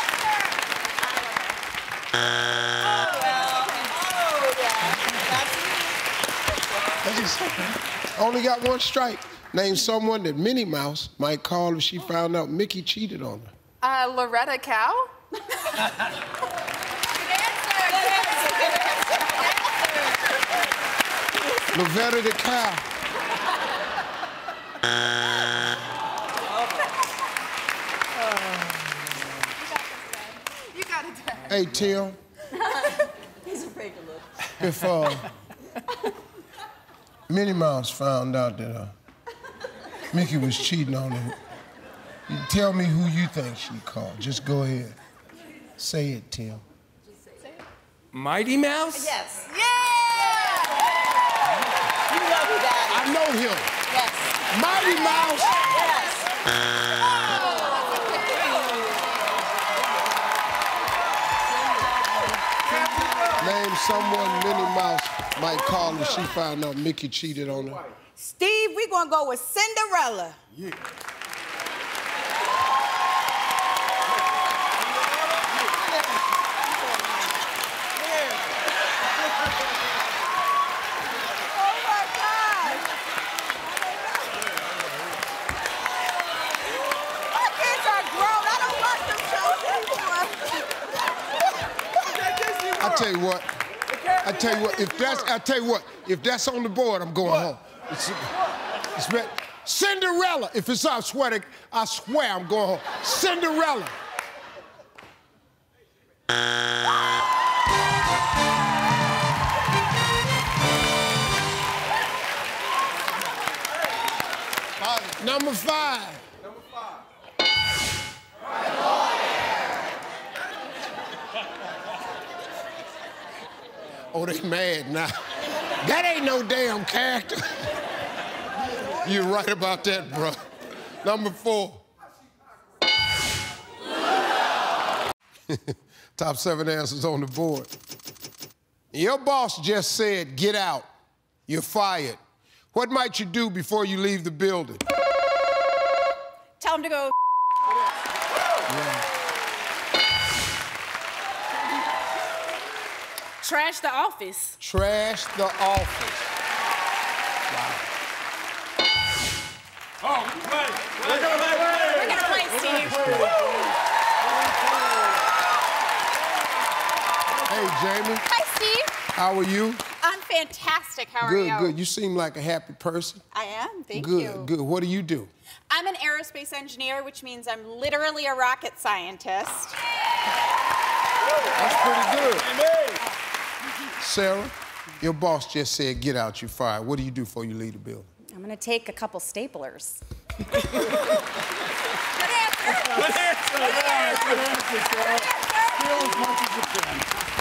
Speaker 1: Only got one strike. Name someone that Minnie Mouse might call if she found out Mickey cheated on her.
Speaker 6: Loretta Cow?
Speaker 1: Loretta the cow.
Speaker 6: You got it, Dad.
Speaker 1: Hey, Tim.
Speaker 7: He's afraid to look.
Speaker 1: If Minnie Mouse found out that Mickey was cheating on her, you tell me who you think she called. Just go ahead. Say it, Tim.
Speaker 4: Mighty Mouse?
Speaker 7: Yes.
Speaker 6: Yeah!
Speaker 7: You know who that is.
Speaker 1: I know him.
Speaker 7: Yes.
Speaker 1: Mighty Mouse.
Speaker 7: Yes.
Speaker 1: Name someone Minnie Mouse might call if she found out Mickey cheated on her.
Speaker 13: Steve, we're gonna go with Cinderella.
Speaker 1: Yeah. I tell you what, if that's on the board, I'm going home. It's Cinderella. If it's I swear I'm going home. Cinderella. Number 5. Oh, they mad now. That ain't no damn character. You're right about that, bro. Number 4. Top 7 answers on the board. Your boss just said, get out. You're fired. What might you do before you leave the building?
Speaker 7: Tell him to go.
Speaker 1: Yeah.
Speaker 14: Trash the office.
Speaker 1: Trash the office. Wow.
Speaker 6: Oh, play. We're gonna play, Steve.
Speaker 1: Hey, Jamie.
Speaker 6: Hi, Steve.
Speaker 1: How are you?
Speaker 6: I'm fantastic. How are you?
Speaker 1: Good. You seem like a happy person.
Speaker 6: I am. Thank you.
Speaker 1: Good. What do you do?
Speaker 6: I'm an aerospace engineer, which means I'm literally a rocket scientist.
Speaker 1: That's pretty good. Sarah, your boss just said, get out, you're fired. What do you do before you leave the building?
Speaker 11: I'm gonna take a couple staplers.
Speaker 6: Good answer,
Speaker 17: Sarah. Steal as much as you can.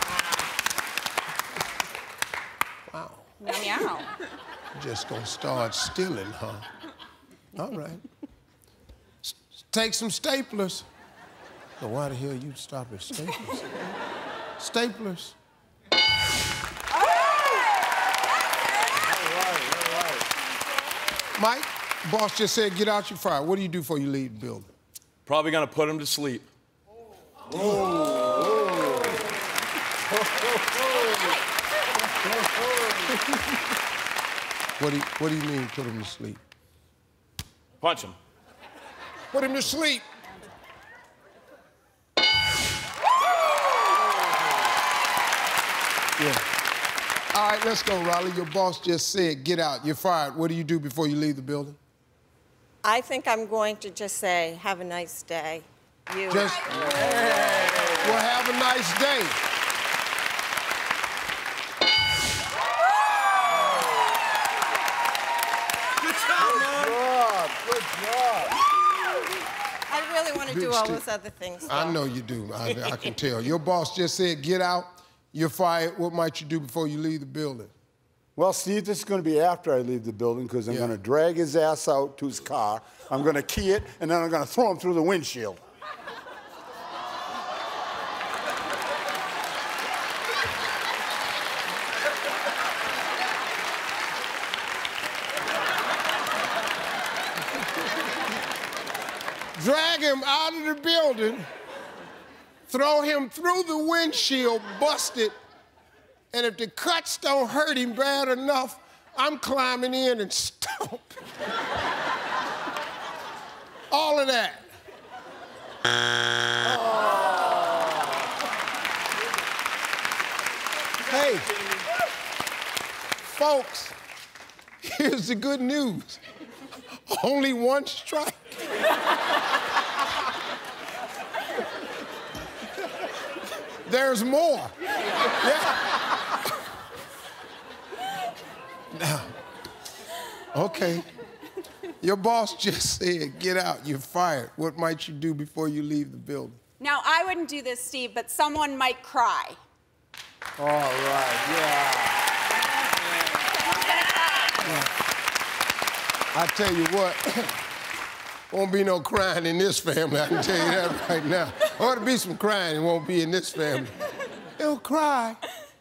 Speaker 1: Wow.
Speaker 6: Meow.
Speaker 1: Just gonna start stealing, huh? All right. Take some staplers. Now, why the hell you stop at staplers? Staplers. Mike, boss just said, get out, you're fired. What do you do before you leave the building?
Speaker 2: Probably gonna put him to sleep.
Speaker 1: What do you mean, put him to sleep?
Speaker 2: Punch him.
Speaker 1: Put him to sleep. Yeah. All right, let's go, Riley. Your boss just said, get out, you're fired. What do you do before you leave the building?
Speaker 16: I think I'm going to just say, have a nice day.
Speaker 7: You.
Speaker 1: Just, well, have a nice day.
Speaker 13: Good job, man.
Speaker 15: Good job.
Speaker 7: I really want to do all those other things.
Speaker 1: I know you do. I can tell. Your boss just said, get out, you're fired. What might you do before you leave the building?
Speaker 16: Well, Steve, this is going to be after I leave the building because I'm going to drag his ass out to his car. I'm going to key it, and then I'm going to throw him through the windshield.
Speaker 1: Drag him out of the building, throw him through the windshield, busted, and if the cuts don't hurt him bad enough, I'm climbing in and stomp. All of that. Hey, folks, here's the good news. Only one strike. There's more. Yeah. Now, okay. Your boss just said, get out, you're fired. What might you do before you leave the building?
Speaker 6: Now, I wouldn't do this, Steve, but someone might cry.
Speaker 16: All right, yeah.
Speaker 1: I tell you what, won't be no crying in this family, I can tell you that right now. Ought to be some crying, it won't be in this family. They'll cry.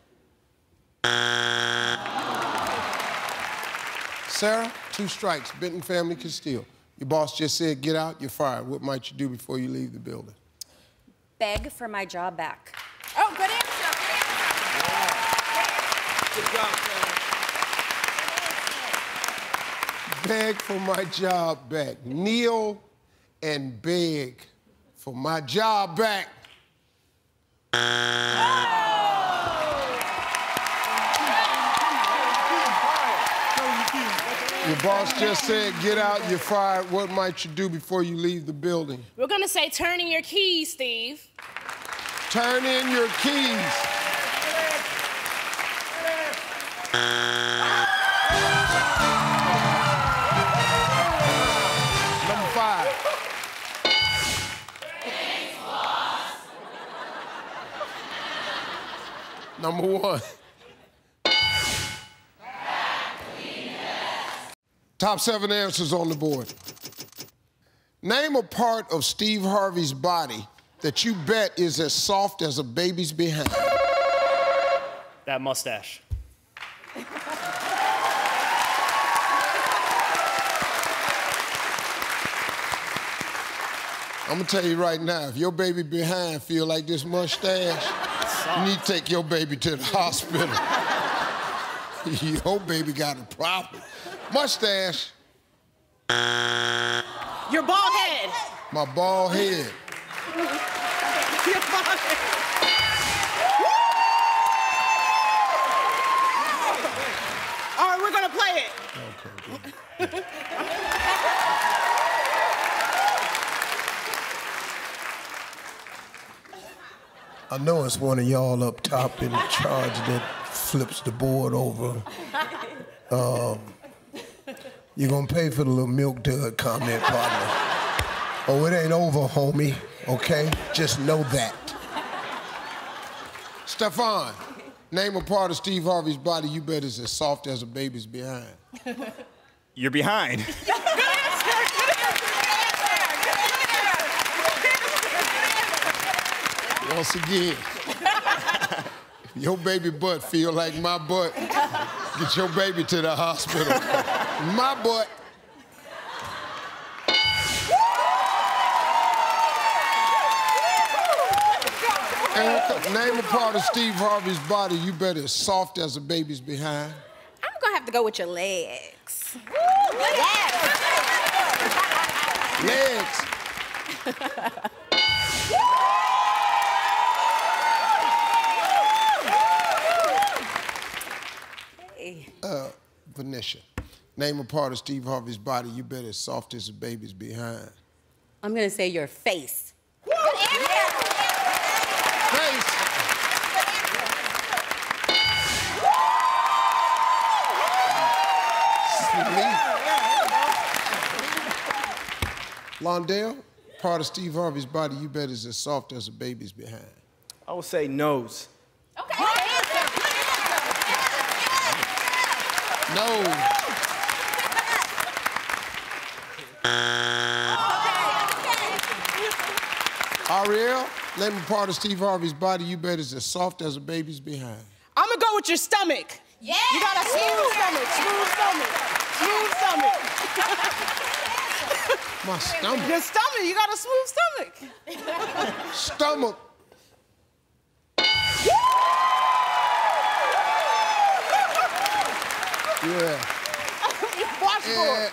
Speaker 1: Sarah, 2 strikes, Benton family can steal. Your boss just said, get out, you're fired. What might you do before you leave the building?
Speaker 11: Beg for my job back.
Speaker 6: Oh, good answer.
Speaker 13: Good job, Sarah.
Speaker 1: Beg for my job back. Kneel and beg for my job back. Your boss just said, get out, you're fired. What might you do before you leave the building?
Speaker 14: We're gonna say turn in your keys, Steve.
Speaker 1: Turn in your keys. Number 5. Number 1. Top 7 answers on the board. Name a part of Steve Harvey's body that you bet is as soft as a baby's behind.
Speaker 18: That mustache.
Speaker 1: I'm gonna tell you right now, if your baby behind feel like this mustache, you need to take your baby to the hospital. Your baby got a problem. Mustache.
Speaker 14: Your bald head.
Speaker 1: My bald head.
Speaker 14: Your bald head. All right, we're gonna play it.
Speaker 1: Okay. I know it's one of y'all up top in charge that flips the board over. You're gonna pay for the little milk dud comment, partner. Oh, it ain't over, homie, okay? Just know that. Stefan, name a part of Steve Harvey's body you bet is as soft as a baby's behind.
Speaker 17: You're behind.
Speaker 1: Once again, your baby butt feel like my butt. Get your baby to the hospital. My butt. Erica, name a part of Steve Harvey's body you bet is soft as a baby's behind.
Speaker 14: I'm gonna have to go with your legs.
Speaker 1: Legs. Venetia, name a part of Steve Harvey's body you bet is soft as a baby's behind.
Speaker 11: I'm gonna say your face.
Speaker 1: Legs. Londale, part of Steve Harvey's body you bet is as soft as a baby's behind.
Speaker 12: I would say nose.
Speaker 6: Okay.
Speaker 1: No. Ariel, name a part of Steve Harvey's body you bet is as soft as a baby's behind.
Speaker 14: I'm gonna go with your stomach.
Speaker 6: Yeah.
Speaker 14: You got a smooth stomach, smooth stomach, smooth stomach.
Speaker 1: My stomach.
Speaker 14: Your stomach, you got a smooth stomach.
Speaker 1: Stomach. Yeah.
Speaker 14: Washboard.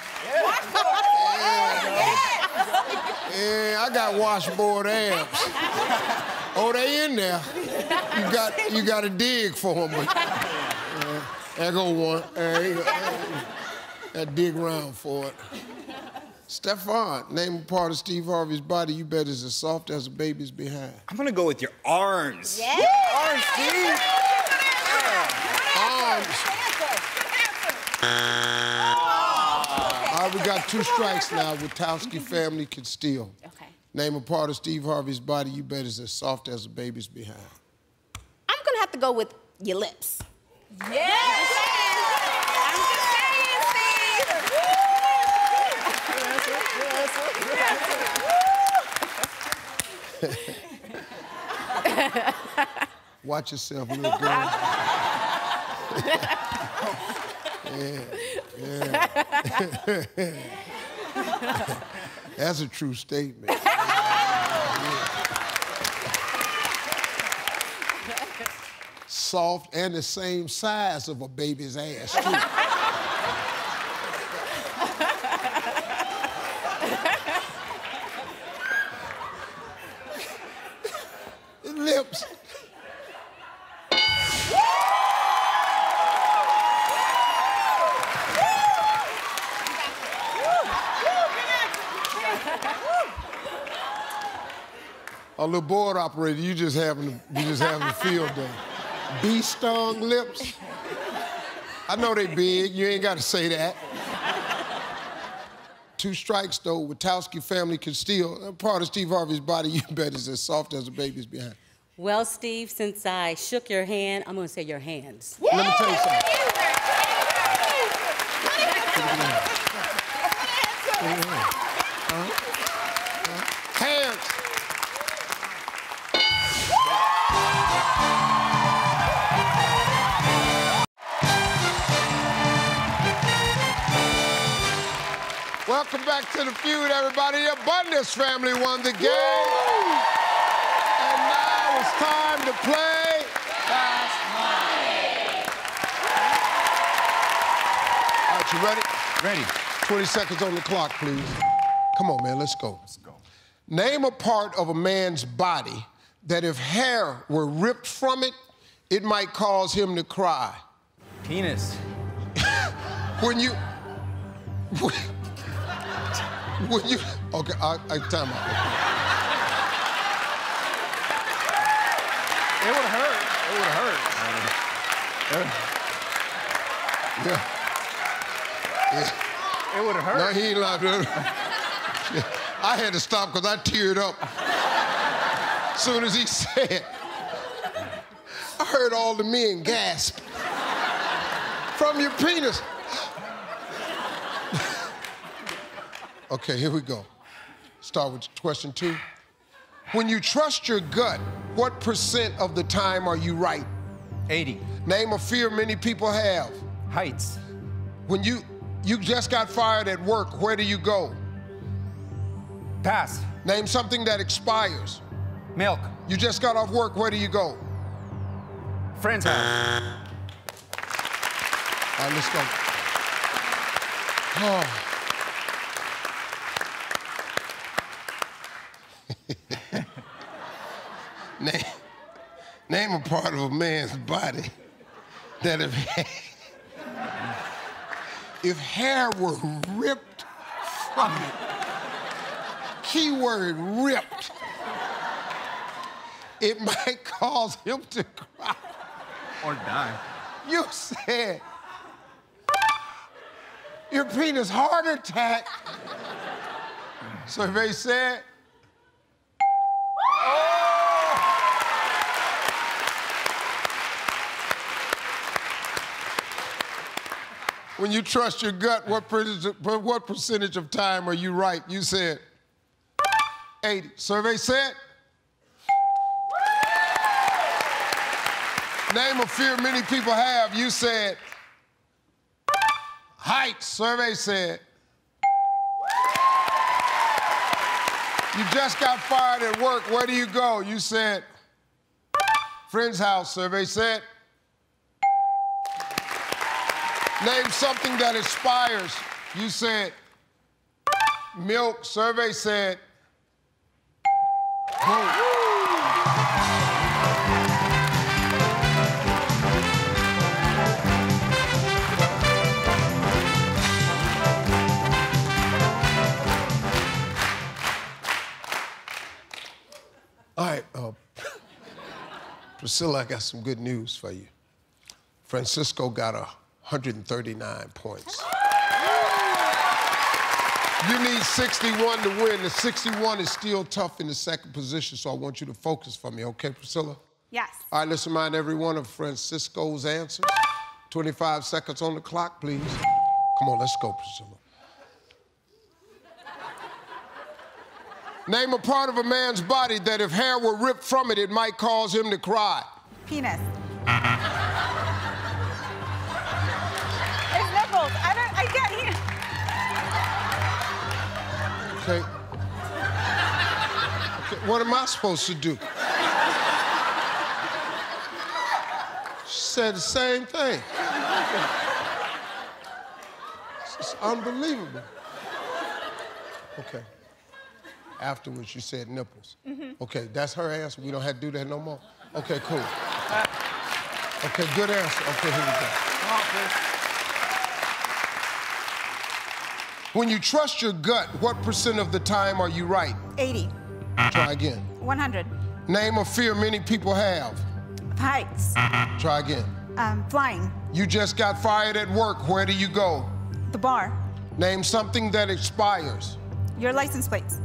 Speaker 1: Yeah, I got washboard abs. Oh, they in there. You got to dig for them. But, there go one. Got to dig around for it. Stefan, name a part of Steve Harvey's body you bet is as soft as a baby's behind.
Speaker 10: I'm gonna go with your arms.
Speaker 6: Yeah.
Speaker 10: Arms, Steve.
Speaker 1: Arms. All right, we got 2 strikes now. Witowski family can steal.
Speaker 6: Okay.
Speaker 1: Name a part of Steve Harvey's body you bet is as soft as a baby's behind.
Speaker 7: I'm gonna have to go with your lips.
Speaker 6: Yes. I'm just saying, Steve.
Speaker 1: Watch yourself, little girl. Yeah. That's a true statement. Soft and the same size of a baby's ass, too. Lips. A little board operator, you just having a field day. Bee-stung lips. I know they big, you ain't got to say that. 2 strikes, though. Witowski family can steal. Part of Steve Harvey's body you bet is as soft as a baby's behind.
Speaker 11: Well, Steve, since I shook your hand, I'm going to say your hands.
Speaker 1: Let me tell you something. Hands. Welcome back to the Feud, everybody. The Abundance family won the game. And now it's time to play Fast Money. All right, you ready?
Speaker 9: Ready.
Speaker 1: 20 seconds on the clock, please. Come on, man, let's go.
Speaker 9: Let's go.
Speaker 1: Name a part of a man's body that if hair were ripped from it, it might cause him to cry.
Speaker 9: Penis.
Speaker 1: When you... When you... Okay, time out.
Speaker 9: It would hurt. It would hurt.
Speaker 1: Yeah.
Speaker 9: It would hurt.
Speaker 1: No, he ain't allowed to. I had to stop because I teared up. As soon as he said it, I heard all the men gasp. From your penis. Okay, here we go. Start with question 2. When you trust your gut, what % of the time are you right?
Speaker 9: 80.
Speaker 1: Name a fear many people have.
Speaker 9: Heights.
Speaker 1: When you just got fired at work, where do you go?
Speaker 9: Pass.
Speaker 1: Name something that expires.
Speaker 9: Milk.
Speaker 1: You just got off work, where do you go?
Speaker 9: Friend's house.
Speaker 1: All right, let's go. Oh. Name a part of a man's body that if hair were ripped from it, keyword ripped, it might cause him to cry.
Speaker 9: Or die.
Speaker 1: You said your penis heart attack. Survey said. When you trust your gut, what percentage of time are you right? You said 80. Survey said. Name a fear many people have. You said heights. Survey said. You just got fired at work. Where do you go? You said friend's house. Survey said. Name something that expires. You said milk. Survey said boom. All right, Priscilla, I got some good news for you. Francisco got 139 points. You need 61 to win. The 61 is still tough in the second position, so I want you to focus for me, okay, Priscilla?
Speaker 6: Yes.
Speaker 1: All right, let's remind everyone of Francisco's answers. 25 seconds on the clock, please. Come on, let's go, Priscilla. Name a part of a man's body that if hair were ripped from it, it might cause him to cry.
Speaker 6: Penis. His nipples. I can't hear.
Speaker 1: Okay. What am I supposed to do? She said the same thing. It's unbelievable. Okay. Afterwards, you said nipples. Okay, that's her answer. We don't have to do that no more. Okay, cool. Okay, good answer. Okay, here we go.
Speaker 13: Come on, Chris.
Speaker 1: When you trust your gut, what percent of the time are you right?
Speaker 6: 80.
Speaker 1: Try again.
Speaker 6: 100.
Speaker 1: Name a fear many people have.
Speaker 6: Heights.
Speaker 1: Try again.
Speaker 6: Flying.
Speaker 1: You just got fired at work. Where do you go?
Speaker 6: The bar.
Speaker 1: Name something that expires.
Speaker 6: Your license plates.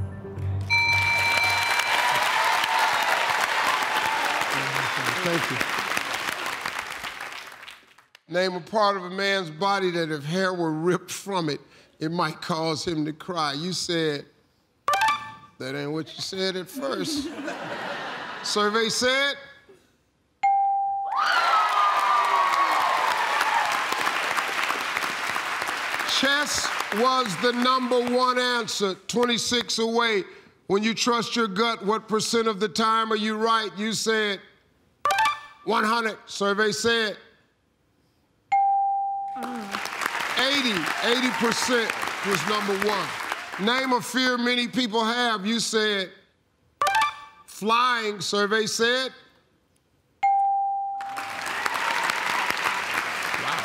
Speaker 1: Thank you. Name a part of a man's body that if hair were ripped from it, it might cause him to cry. You said, that ain't what you said at first. Survey said. Chest was the #1 answer, 26 away. When you trust your gut, what percent of the time are you right? You said 100. Survey said 80% was #1. Name a fear many people have. You said flying. Survey said. Wow.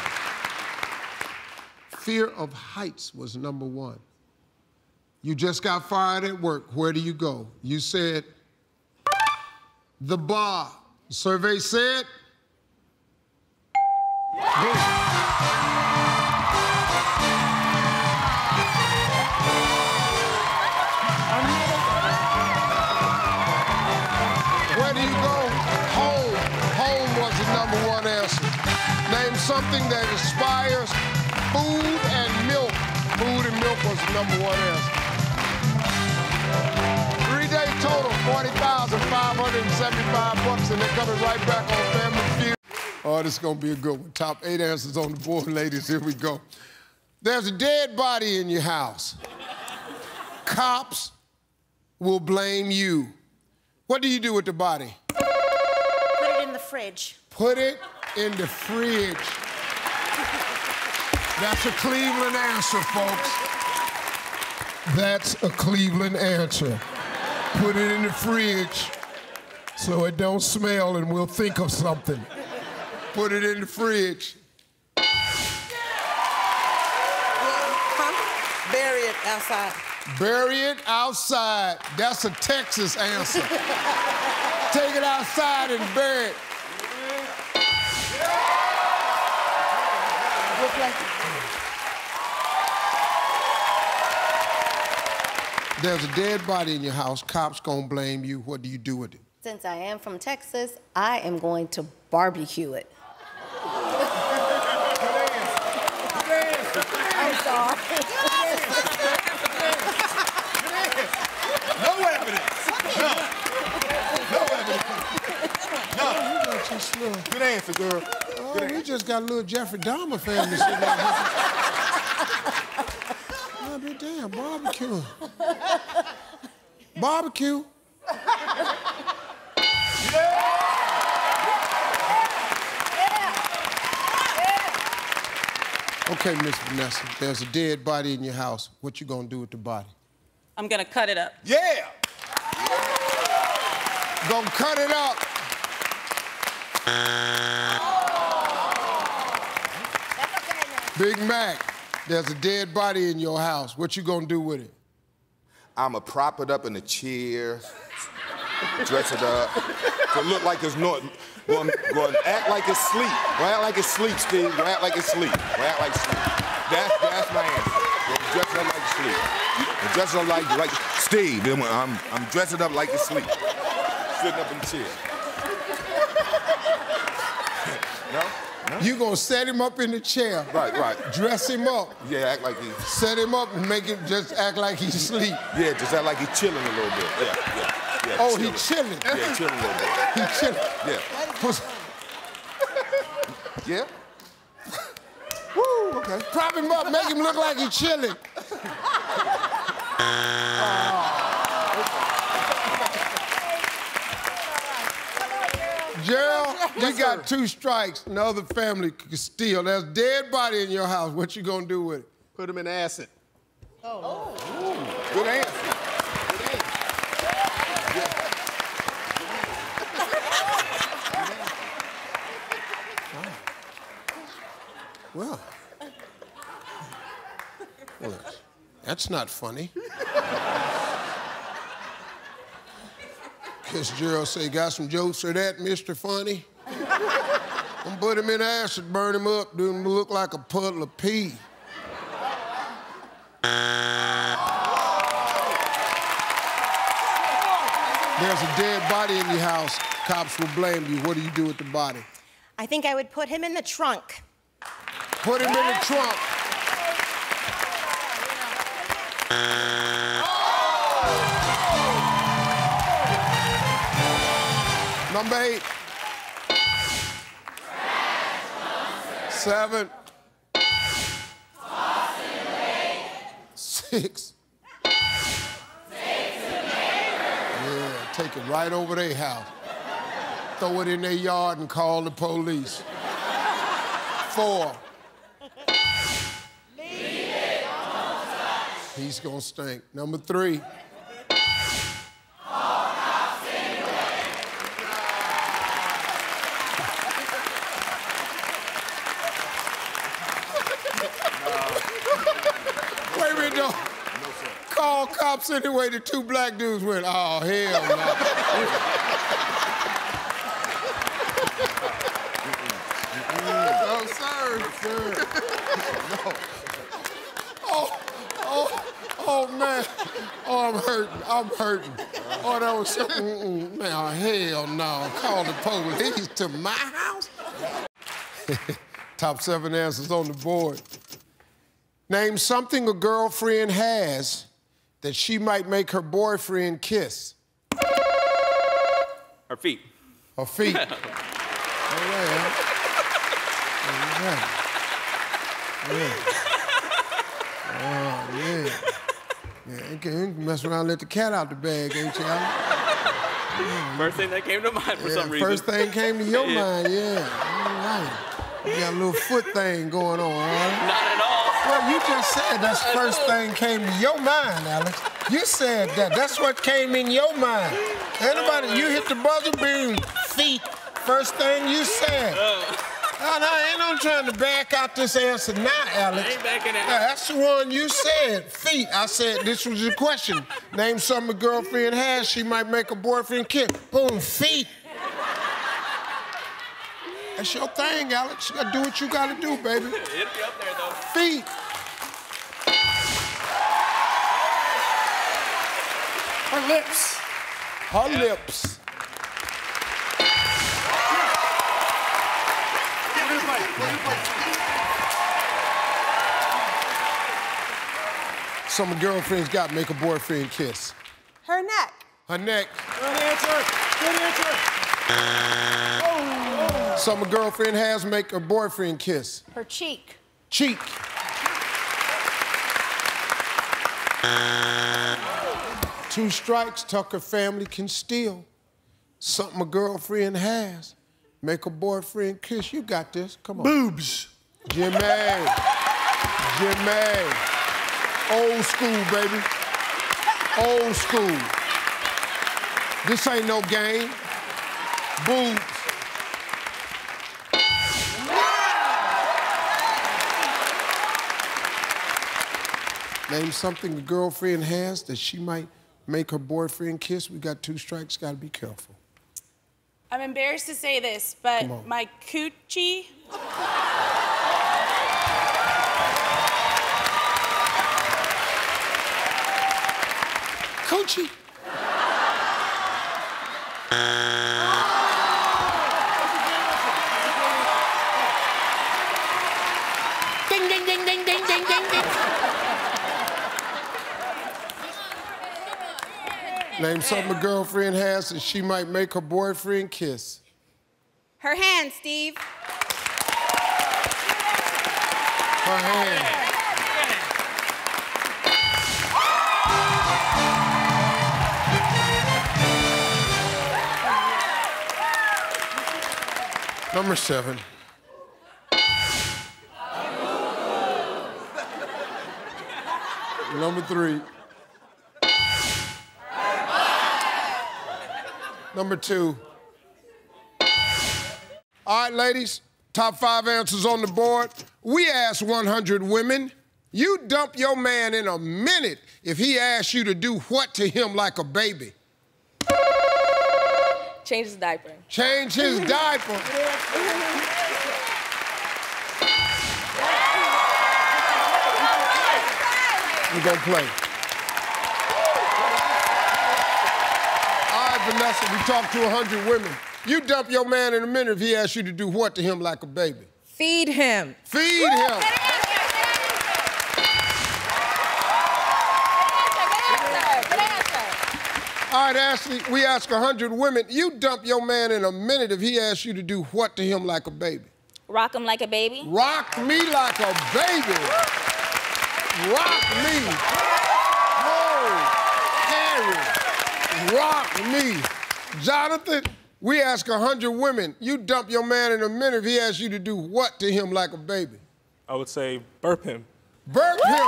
Speaker 1: Fear of heights was #1. You just got fired at work. Where do you go? You said the bar. Survey said. Boom. Where do you go? Home. Home was the #1 answer. Name something that expires. Food and milk. Food and milk was the #1 answer. 3-day total, $40,575, and they're coming right back on Family Feud. Oh, this is gonna be a good one. Top 8 answers on the board, ladies. Here we go. There's a dead body in your house. Cops will blame you. What do you do with the body?
Speaker 7: Put it in the fridge.
Speaker 1: Put it in the fridge. That's a Cleveland answer, folks. That's a Cleveland answer. Put it in the fridge so it don't smell and we'll think of something. Put it in the fridge.
Speaker 13: Bury it outside.
Speaker 1: Bury it outside. That's a Texas answer. Take it outside and bury it. There's a dead body in your house. Cops gonna blame you. What do you do with it?
Speaker 7: Since I am from Texas, I am going to barbecue it. I'm sorry.
Speaker 20: No evidence. No evidence. No.
Speaker 1: You got just little...
Speaker 20: Good answer, girl.
Speaker 1: Oh, we just got a little Jeffrey Dahmer family sitting out here. Oh, but damn, barbecue. Barbecue. Okay, Miss Vanessa, there's a dead body in your house. What you gonna do with the body?
Speaker 22: I'm gonna cut it up.
Speaker 20: Yeah!
Speaker 1: Gonna cut it up. Big Mac, there's a dead body in your house. What you gonna do with it?
Speaker 20: I'ma prop it up in a chair, dress it up, to look like it's not. Going act like it's sleep. Go act like it's sleep, Steve. Go act like it's sleep. Go act like sleep. That's my answer. Dress it up like sleep. Dress it up like Steve. I'm dressing up like it's sleep. Sitting up in the chair. No?
Speaker 1: You gonna set him up in the chair.
Speaker 20: Right.
Speaker 1: Dress him up.
Speaker 20: Yeah, act like he.
Speaker 1: Set him up and make him just act like he's asleep.
Speaker 20: Yeah, just act like he's chilling a little bit. Yeah.
Speaker 1: Oh, he chilling.
Speaker 20: Yeah, chilling a little bit.
Speaker 1: He chilling.
Speaker 20: Yeah. Yeah?
Speaker 1: Woo, okay. Prop him up, make him look like he's chilling. Gerald, you got 2 strikes. No other family can steal. There's a dead body in your house. What you gonna do with it?
Speaker 20: Put him in acid.
Speaker 1: Oh.
Speaker 20: Good answer.
Speaker 1: Well, that's not funny. Guess Gerald say, got some jokes for that, Mr. Funny? I'm gonna put him in acid, burn him up, do him look like a puddle of pee. There's a dead body in your house. Cops will blame you. What do you do with the body?
Speaker 5: I think I would put him in the trunk.
Speaker 1: Put him in the trunk. Number 8. 7. 6. Yeah, take it right over their house. Throw it in their yard and call the police. 4. He's gonna stink. Number 3. Wait a minute, though. Call cops anyway. The 2 black dudes went, oh, hell no. No, sir. No. Oh, man. Oh, I'm hurting. Oh, that was something. Man, oh, hell no. Call the police to my house? Top 7 answers on the board. Name something a girlfriend has that she might make her boyfriend kiss.
Speaker 2: Her feet.
Speaker 1: Her feet. All right, huh? All right. Yeah. Oh, yeah. Yeah, you can mess around and let the cat out the bag, ain't you, Alan?
Speaker 2: First thing that came to mind for some reason.
Speaker 1: First thing came to your mind, yeah. All right. You got a little foot thing going on, all right?
Speaker 2: Not at all.
Speaker 1: Well, you just said that's the first thing came to your mind, Alex. You said that. That's what came in your mind. Anybody, you hit the buzzer beam, feet. First thing you said. No, ain't no trying to back out this answer now, Alex.
Speaker 2: I ain't backing out.
Speaker 1: That's the one you said, feet. I said this was your question. Name something a girlfriend has she might make a boyfriend kiss. Boom, feet. That's your thing, Alex. You gotta do what you gotta do, baby.
Speaker 2: It'll be up there, though.
Speaker 1: Feet.
Speaker 4: Her lips.
Speaker 1: Her lips. Some girlfriends got to make a boyfriend kiss.
Speaker 14: Her neck.
Speaker 1: Her neck.
Speaker 17: Good answer. Good answer.
Speaker 1: Some girlfriend has make a boyfriend kiss.
Speaker 7: Her cheek.
Speaker 1: Cheek. Two strikes, Tucker family can steal. Something a girlfriend has. Make a boyfriend kiss. You got this. Come on.
Speaker 16: Boobs.
Speaker 1: Jimmy. Jimmy. Old school, baby. Old school. This ain't no game. Boobs. Name something a girlfriend has that she might make her boyfriend kiss. We got two strikes, gotta be careful.
Speaker 6: I'm embarrassed to say this, but my coochie.
Speaker 1: Coochie. Ding, ding, ding, ding, ding, ding, ding, ding. Name something a girlfriend has that she might make her boyfriend kiss.
Speaker 6: Her hand, Steve.
Speaker 1: Her hand. Number 7. Number 3. Number 2. All right, ladies, top 5 answers on the board. We asked 100 women, you dump your man in a minute if he asks you to do what to him like a baby?
Speaker 3: Change his diaper.
Speaker 1: Change his diaper. We're gonna play. All right, Vanessa, we talked to 100 women. You dump your man in a minute if he asks you to do what to him like a baby?
Speaker 19: Feed him.
Speaker 1: Feed him. All right, Ashley, we ask 100 women, you dump your man in a minute if he asks you to do what to him like a baby?
Speaker 3: Rock him like a baby.
Speaker 1: Rock me like a baby. Rock me. Oh, Harry. Rock me. Jonathan, we ask 100 women, you dump your man in a minute if he asks you to do what to him like a baby?
Speaker 2: I would say burp him.
Speaker 1: Burp him.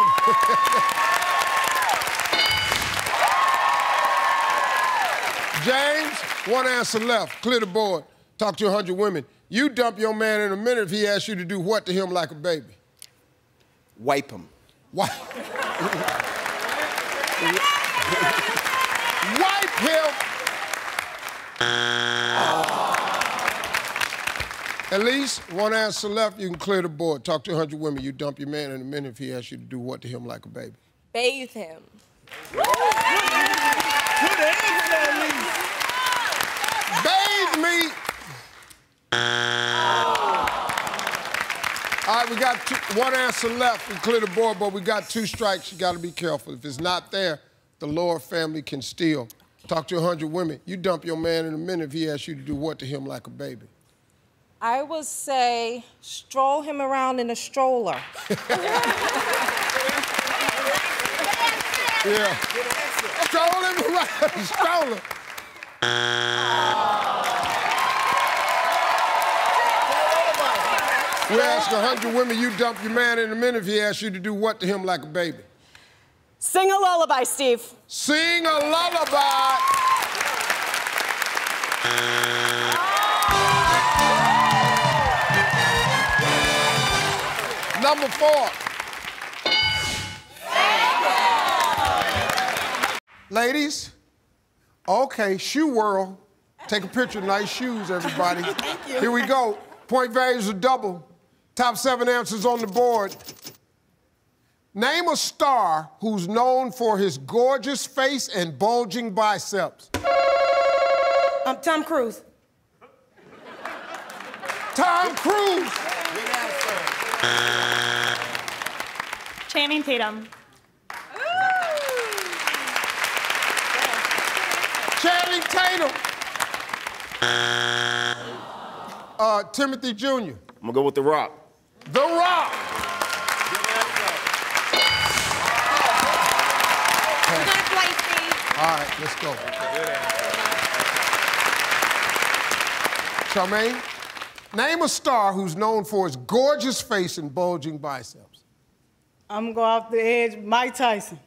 Speaker 1: James, one answer left. Clear the board. Talk to 100 women. You dump your man in a minute if he asks you to do what to him like a baby?
Speaker 20: Wipe him.
Speaker 1: Wipe him. At least one answer left. You can clear the board. Talk to 100 women. You dump your man in a minute if he asks you to do what to him like a baby?
Speaker 3: Bathe him.
Speaker 17: Good answer, at least.
Speaker 1: Bathe me. All right, we got one answer left. We clear the board, but we got 2 strikes. You got to be careful. If it's not there, the Lord family can steal. Talk to 100 women. You dump your man in a minute if he asks you to do what to him like a baby?
Speaker 19: I would say stroll him around in a stroller.
Speaker 1: Yeah. Stroll him around, stroller. We ask 100 women, you dump your man in a minute if he asks you to do what to him like a baby?
Speaker 13: Sing a lullaby, Steve.
Speaker 1: Sing a lullaby. Number 4. Ladies, okay, shoe world. Take a picture of nice shoes, everybody.
Speaker 13: Thank you.
Speaker 1: Here we go. Point values are double. Top 7 answers on the board. Name a star who's known for his gorgeous face and bulging biceps.
Speaker 13: Tom Cruise.
Speaker 1: Tom Cruise.
Speaker 6: Channing Tatum.
Speaker 1: Channing Tatum. Timothy Jr.
Speaker 20: I'm gonna go with The Rock.
Speaker 1: The Rock. All right, let's go. Charmaine, name a star who's known for his gorgeous face and bulging biceps.
Speaker 13: I'm gonna go off the edge, Mike Tyson.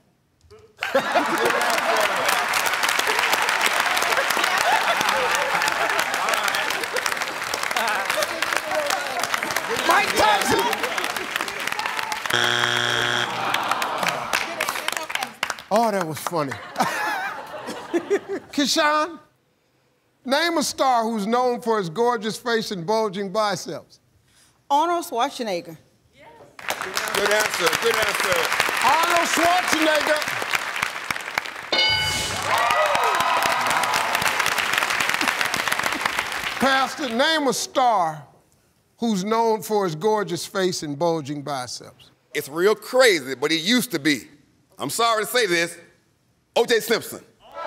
Speaker 1: Mike Tyson! Oh, that was funny. Kishan, name a star who's known for his gorgeous face and bulging biceps.
Speaker 13: Arnold Schwarzenegger.
Speaker 20: Good answer, good answer.
Speaker 1: Arnold Schwarzenegger. Pastor, name a star who's known for his gorgeous face and bulging biceps.
Speaker 20: It's real crazy, but he used to be. I'm sorry to say this, O.J. Simpson.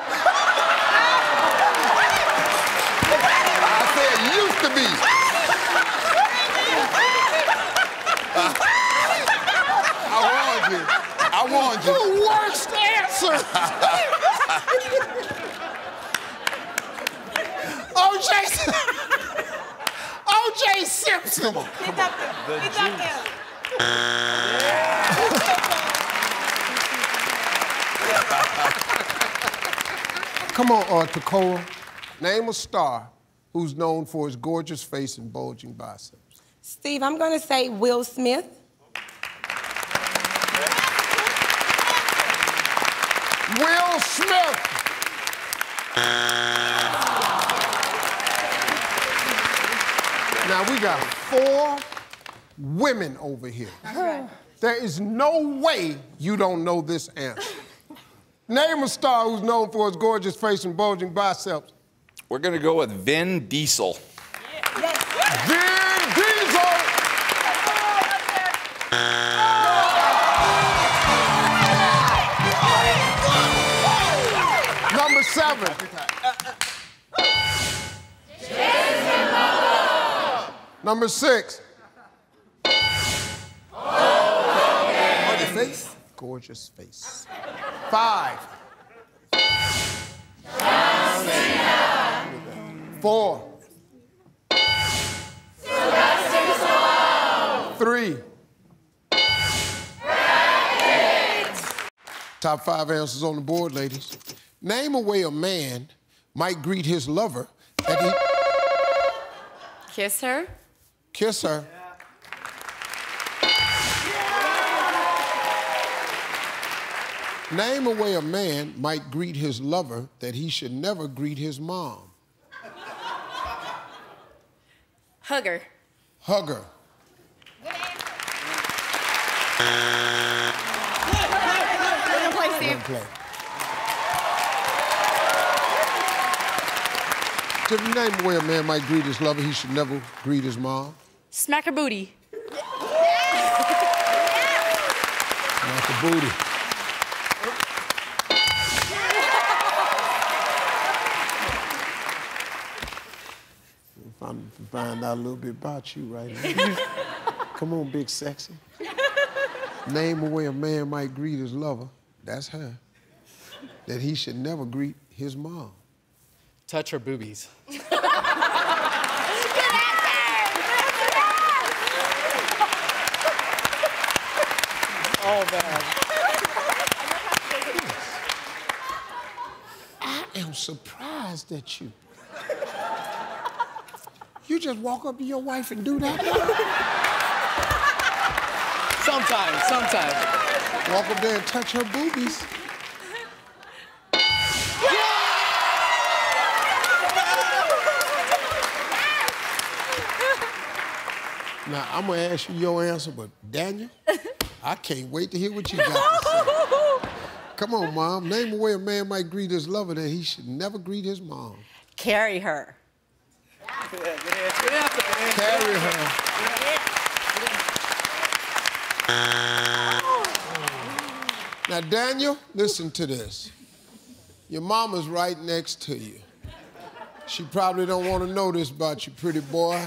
Speaker 20: I said used to be. I warned you.
Speaker 1: The worst answer. O.J. Simpson. Come on, Takora. Name a star who's known for his gorgeous face and bulging biceps.
Speaker 13: Steve, I'm gonna say Will Smith.
Speaker 1: Will Smith. Now we got 4 women over here. There is no way you don't know this answer. Name a star who's known for his gorgeous face and bulging biceps.
Speaker 9: We're gonna go with Vin Diesel.
Speaker 1: Vin Diesel! Number 7. Number 6. Gorgeous face. Gorgeous face. 5. 4. 3. Top 5 answers on the board, ladies. Name a way a man might greet his lover that he...
Speaker 8: Kiss her.
Speaker 1: Kiss her. Name a way a man might greet his lover that he should never greet his mom.
Speaker 8: Hug her.
Speaker 1: Hug her. Play. Tiffany, name a way a man might greet his lover he should never greet his mom.
Speaker 8: Smack her booty.
Speaker 1: Smack her booty. Find out a little bit about you right now. Come on, big sexy. Name a way a man might greet his lover, that's her, that he should never greet his mom.
Speaker 12: Touch her boobies.
Speaker 1: Oh, man. I am surprised at you. You just walk up to your wife and do that?
Speaker 12: Sometimes.
Speaker 1: Walk up there and touch her boobies. Now, I'm gonna ask you your answer, but Daniel, I can't wait to hear what you got to say. Come on, Mom. Name a way a man might greet his lover that he should never greet his mom.
Speaker 13: Carry her.
Speaker 1: Carry her. Now, Daniel, listen to this. Your mama's right next to you. She probably don't want to know this about you, pretty boy.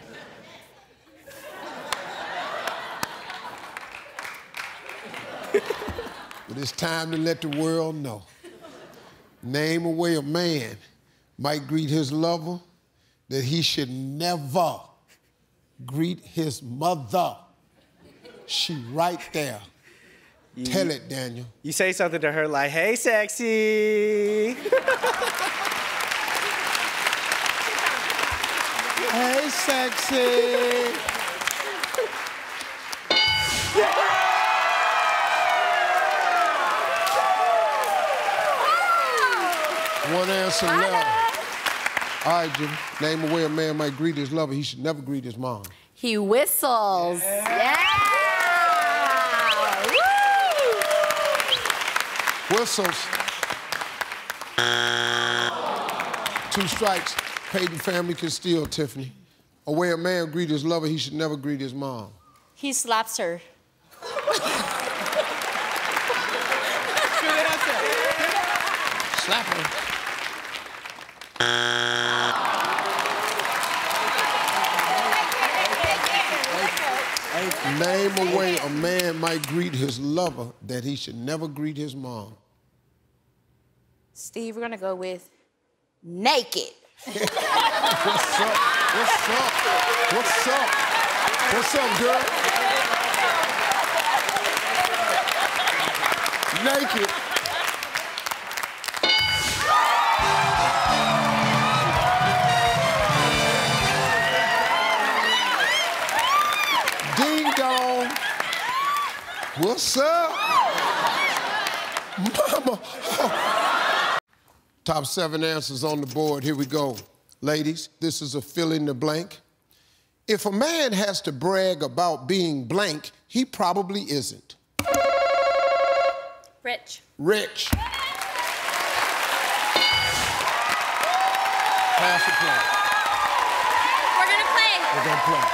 Speaker 1: But it's time to let the world know. Name a way a man might greet his lover that he should never greet his mother. She right there. Tell it, Daniel.
Speaker 12: You say something to her like, hey, sexy.
Speaker 1: Hey, sexy. One answer left. All right, Jimmy. Name a way a man might greet his lover. He should never greet his mom.
Speaker 8: He whistles. Yeah.
Speaker 1: Whistles. 2 strikes. Peyton family can steal, Tiffany. A way a man greet his lover, he should never greet his mom.
Speaker 5: He slaps her.
Speaker 1: Slap her. Name a way a man might greet his lover that he should never greet his mom.
Speaker 8: Steve, we're gonna go with naked.
Speaker 1: What's up? What's up? What's up? What's up, girl? Naked. Ding dong. What's up? Mama. Top 7 answers on the board. Here we go. Ladies, this is a fill in the blank. If a man has to brag about being blank, he probably isn't.
Speaker 5: Rich.
Speaker 1: Rich. Pass the play.
Speaker 5: We're gonna play.
Speaker 1: We're gonna play.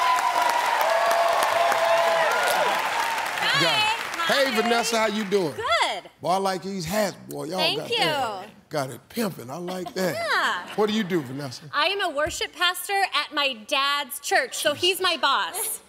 Speaker 1: Got it. Hey, Vanessa, how you doing?
Speaker 5: Good.
Speaker 1: Boy, I like these hats, boy. Y'all
Speaker 5: Thank
Speaker 1: got
Speaker 5: you.
Speaker 1: that. Got it pimping. I like that.
Speaker 5: Yeah.
Speaker 1: What do you do, Vanessa?
Speaker 5: I am a worship pastor at my dad's church, so he's my boss.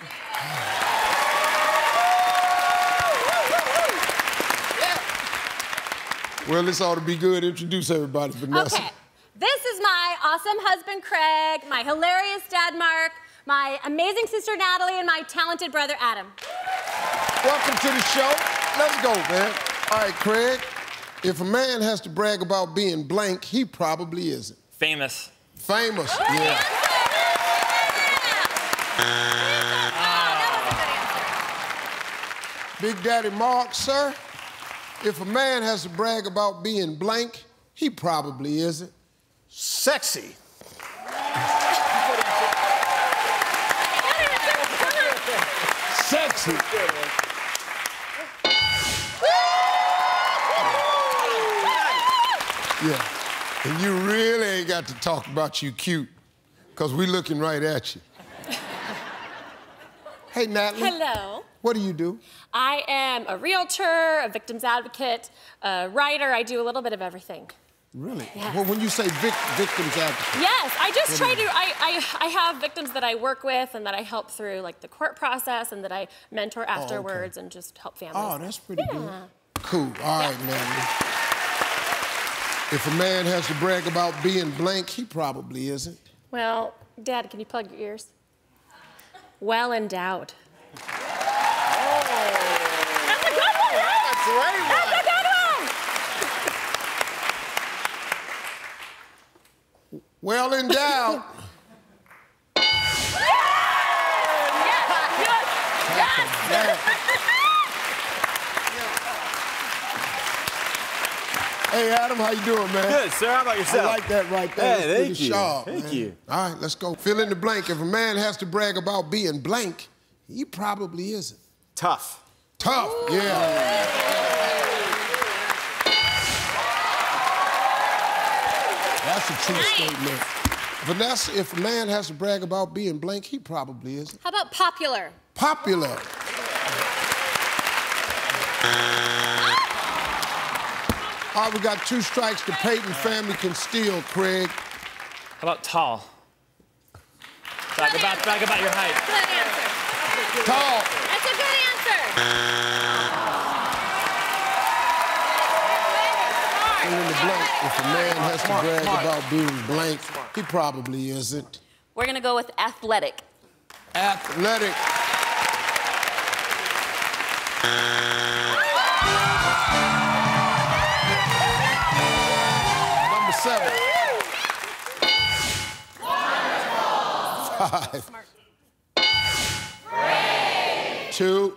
Speaker 1: Well, this ought to be good. Introduce everybody, Vanessa.
Speaker 5: Okay. This is my awesome husband, Craig, my hilarious dad, Mark, my amazing sister, Natalie, and my talented brother, Adam.
Speaker 1: Welcome to the show. Let's go, man. All right, Craig. If a man has to brag about being blank, he probably isn't.
Speaker 10: Famous.
Speaker 1: Famous, yeah. Big Daddy Mark, sir. If a man has to brag about being blank, he probably isn't.
Speaker 17: Sexy.
Speaker 1: Sexy. Yeah. And you really ain't got to talk about you cute, because we looking right at you. Hey, Natalie.
Speaker 5: Hello.
Speaker 1: What do you do?
Speaker 5: I am a realtor, a victim's advocate, a writer. I do a little bit of everything.
Speaker 1: Really?
Speaker 5: Yes.
Speaker 1: Well, when you say victims advocate.
Speaker 5: Yes, I just
Speaker 1: what
Speaker 5: try
Speaker 1: do you-
Speaker 5: to, I have victims that I work with and that I help through like the court process and that I mentor afterwards and just help families.
Speaker 1: Oh, that's pretty good.
Speaker 5: Yeah.
Speaker 1: Cool. All right, Natalie. If a man has to brag about being blank, he probably isn't.
Speaker 5: Well, Dad, can you plug your ears? Well endowed.
Speaker 17: That's a good one. That's a great one.
Speaker 5: That's a good one.
Speaker 1: Well endowed. Hey, Adam, how you doing, man?
Speaker 17: Good, sir. How about yourself?
Speaker 1: I like that right there.
Speaker 17: Hey,
Speaker 1: That's
Speaker 17: thank
Speaker 1: pretty
Speaker 17: you.
Speaker 1: sharp,
Speaker 17: Thank
Speaker 1: man.
Speaker 17: you.
Speaker 1: All right, let's go. Fill in the blank. If a man has to brag about being blank, he probably isn't.
Speaker 17: Tough.
Speaker 1: Tough, yeah. That's a true statement. Vanessa, if a man has to brag about being blank, he probably isn't.
Speaker 5: How about popular?
Speaker 1: Popular. All right, we got 2 strikes. The Payton family can steal, Craig.
Speaker 18: How about tall? Brag about your height.
Speaker 5: Good answer.
Speaker 1: Tall.
Speaker 5: That's a good answer.
Speaker 1: And in the blank, if a man has to brag about being blank, he probably isn't.
Speaker 8: We're gonna go with athletic.
Speaker 1: Athletic. Number 7. 5. 2.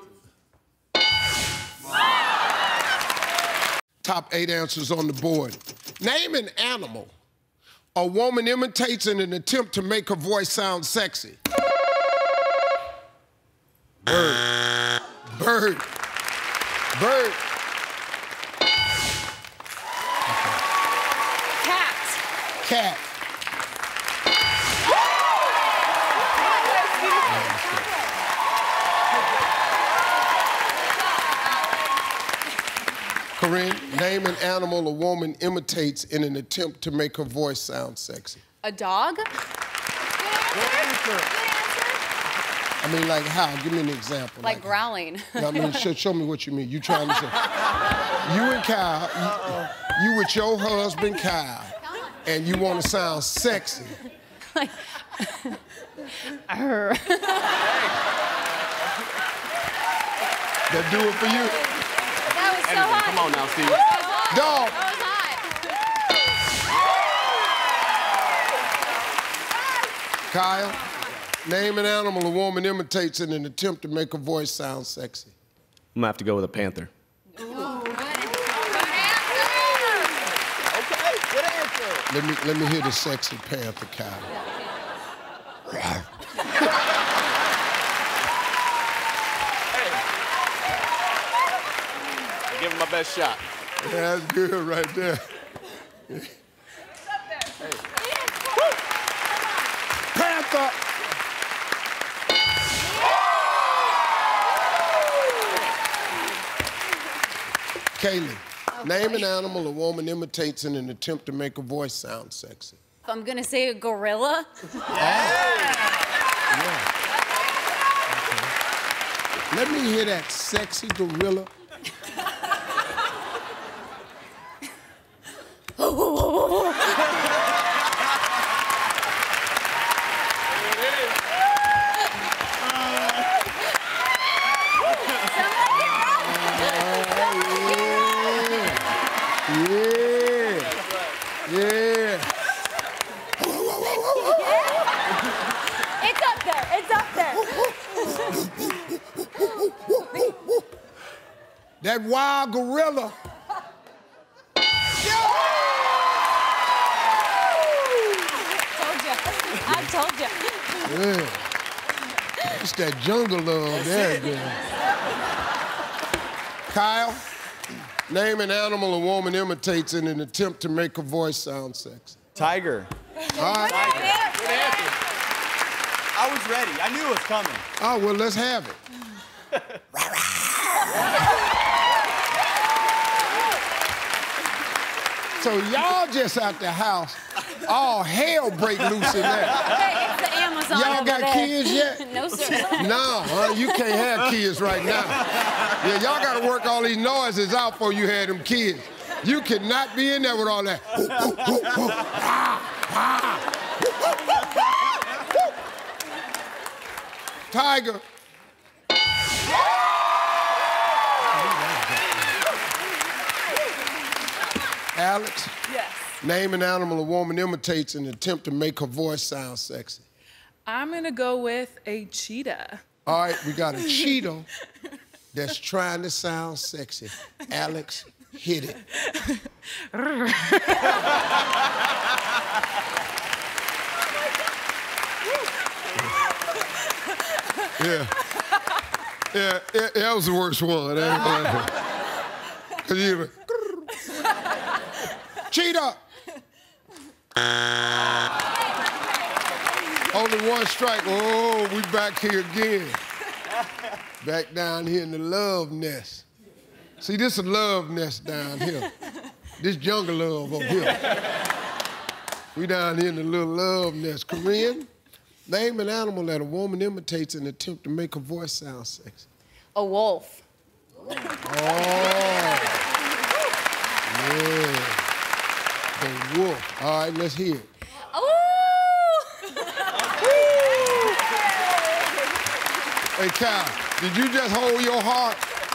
Speaker 1: Top 8 answers on the board. Name an animal a woman imitates in an attempt to make her voice sound sexy. Bird. Bird. Bird.
Speaker 5: Cat.
Speaker 1: Cat. Corinne, name an animal a woman imitates in an attempt to make her voice sound sexy.
Speaker 3: A dog?
Speaker 1: I mean, like how? Give me an example.
Speaker 3: Like growling.
Speaker 1: I mean, show me what you mean. You trying to say, you and Kyle, you with your husband Kyle, and you want to sound sexy.
Speaker 3: Like,
Speaker 1: That do it for you.
Speaker 5: That was so hot.
Speaker 2: Come on now, Steve.
Speaker 1: Dog.
Speaker 5: That was hot.
Speaker 1: Kyle, name an animal a woman imitates in an attempt to make her voice sound sexy.
Speaker 18: I'm gonna have to go with a panther.
Speaker 17: Okay, good answer.
Speaker 1: Let me hear the sexy panther, Kyle.
Speaker 2: Give him my best shot.
Speaker 1: Yeah, that's good right there. Panther! Kaylee, name an animal a woman imitates in an attempt to make her voice sound sexy.
Speaker 3: I'm gonna say a gorilla.
Speaker 1: Let me hear that sexy gorilla. Yeah.
Speaker 5: It's up there. It's up there.
Speaker 1: That wild gorilla.
Speaker 5: I told you.
Speaker 1: Yeah. It's that jungle love there, girl. Kyle, name an animal a woman imitates in an attempt to make her voice sound sexy.
Speaker 17: Tiger.
Speaker 1: All right.
Speaker 17: Good answer. I was ready. I knew it was coming.
Speaker 1: Oh, well, let's have it. So y'all just out the house, all hell break loose in there.
Speaker 3: Hey, it's the Amazon
Speaker 1: Y'all
Speaker 3: over
Speaker 1: got
Speaker 3: there.
Speaker 1: kids yet?
Speaker 3: No, sir.
Speaker 1: No, you can't have kids right now. Yeah, y'all got to work all these noises out before you had them kids. You cannot be in there with all that. Tiger. Alex?
Speaker 21: Yes.
Speaker 1: Name an animal a woman imitates in an attempt to make her voice sound sexy.
Speaker 21: I'm gonna go with a cheetah.
Speaker 1: All right, we got a cheetah that's trying to sound sexy. Alex, hit it. Yeah. Yeah, that was the worst one. Cause you cheetah. Only one strike. Oh, we back here again. Back down here in the love nest. See, this is a love nest down here. This jungle love over here. We down here in the little love nest. Korean, name an animal that a woman imitates in an attempt to make her voice sound sexy.
Speaker 8: A wolf.
Speaker 1: Oh. Yeah. The wolf. All right, let's hear it. Hey, Kyle, did you just hold your heart?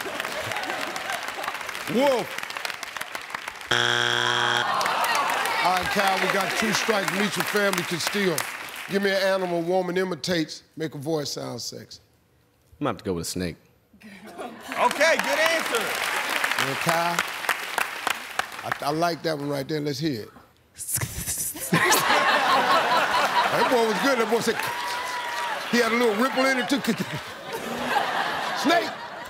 Speaker 1: Wolf. All right, Kyle, we got 2 strikes. Meet your family can steal. Give me an animal a woman imitates, make a voice sound sexy.
Speaker 15: I'm gonna have to go with a snake.
Speaker 17: Okay, good answer.
Speaker 1: Yeah, Kyle, I like that one right there. Let's hear it. That boy was good. That boy said, he had a little ripple in it too. Snake.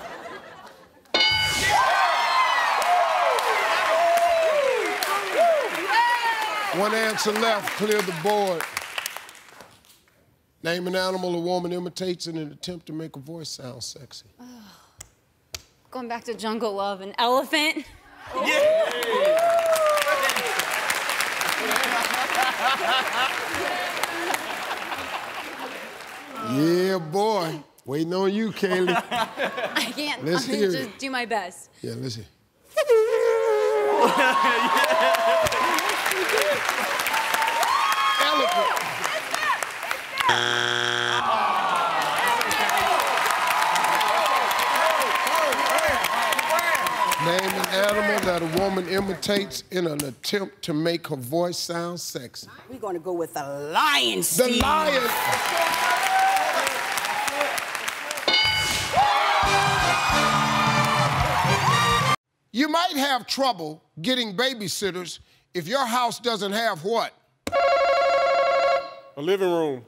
Speaker 1: One answer left, clear the board. Name an animal a woman imitates in an attempt to make a voice sound sexy.
Speaker 8: Going back to jungle love, an elephant.
Speaker 1: Yeah, boy. Waiting on you, Kaylee.
Speaker 8: I can't.
Speaker 1: Let's
Speaker 8: I'll
Speaker 1: hear
Speaker 8: just
Speaker 1: it.
Speaker 8: do my best.
Speaker 1: Yeah, let's hear. Elephant. Name an animal that a woman imitates in an attempt to make her voice sound sexy.
Speaker 11: We're gonna go with a lion,
Speaker 1: The
Speaker 11: Steve.
Speaker 1: lion. You might have trouble getting babysitters if your house doesn't have what?
Speaker 2: A living room.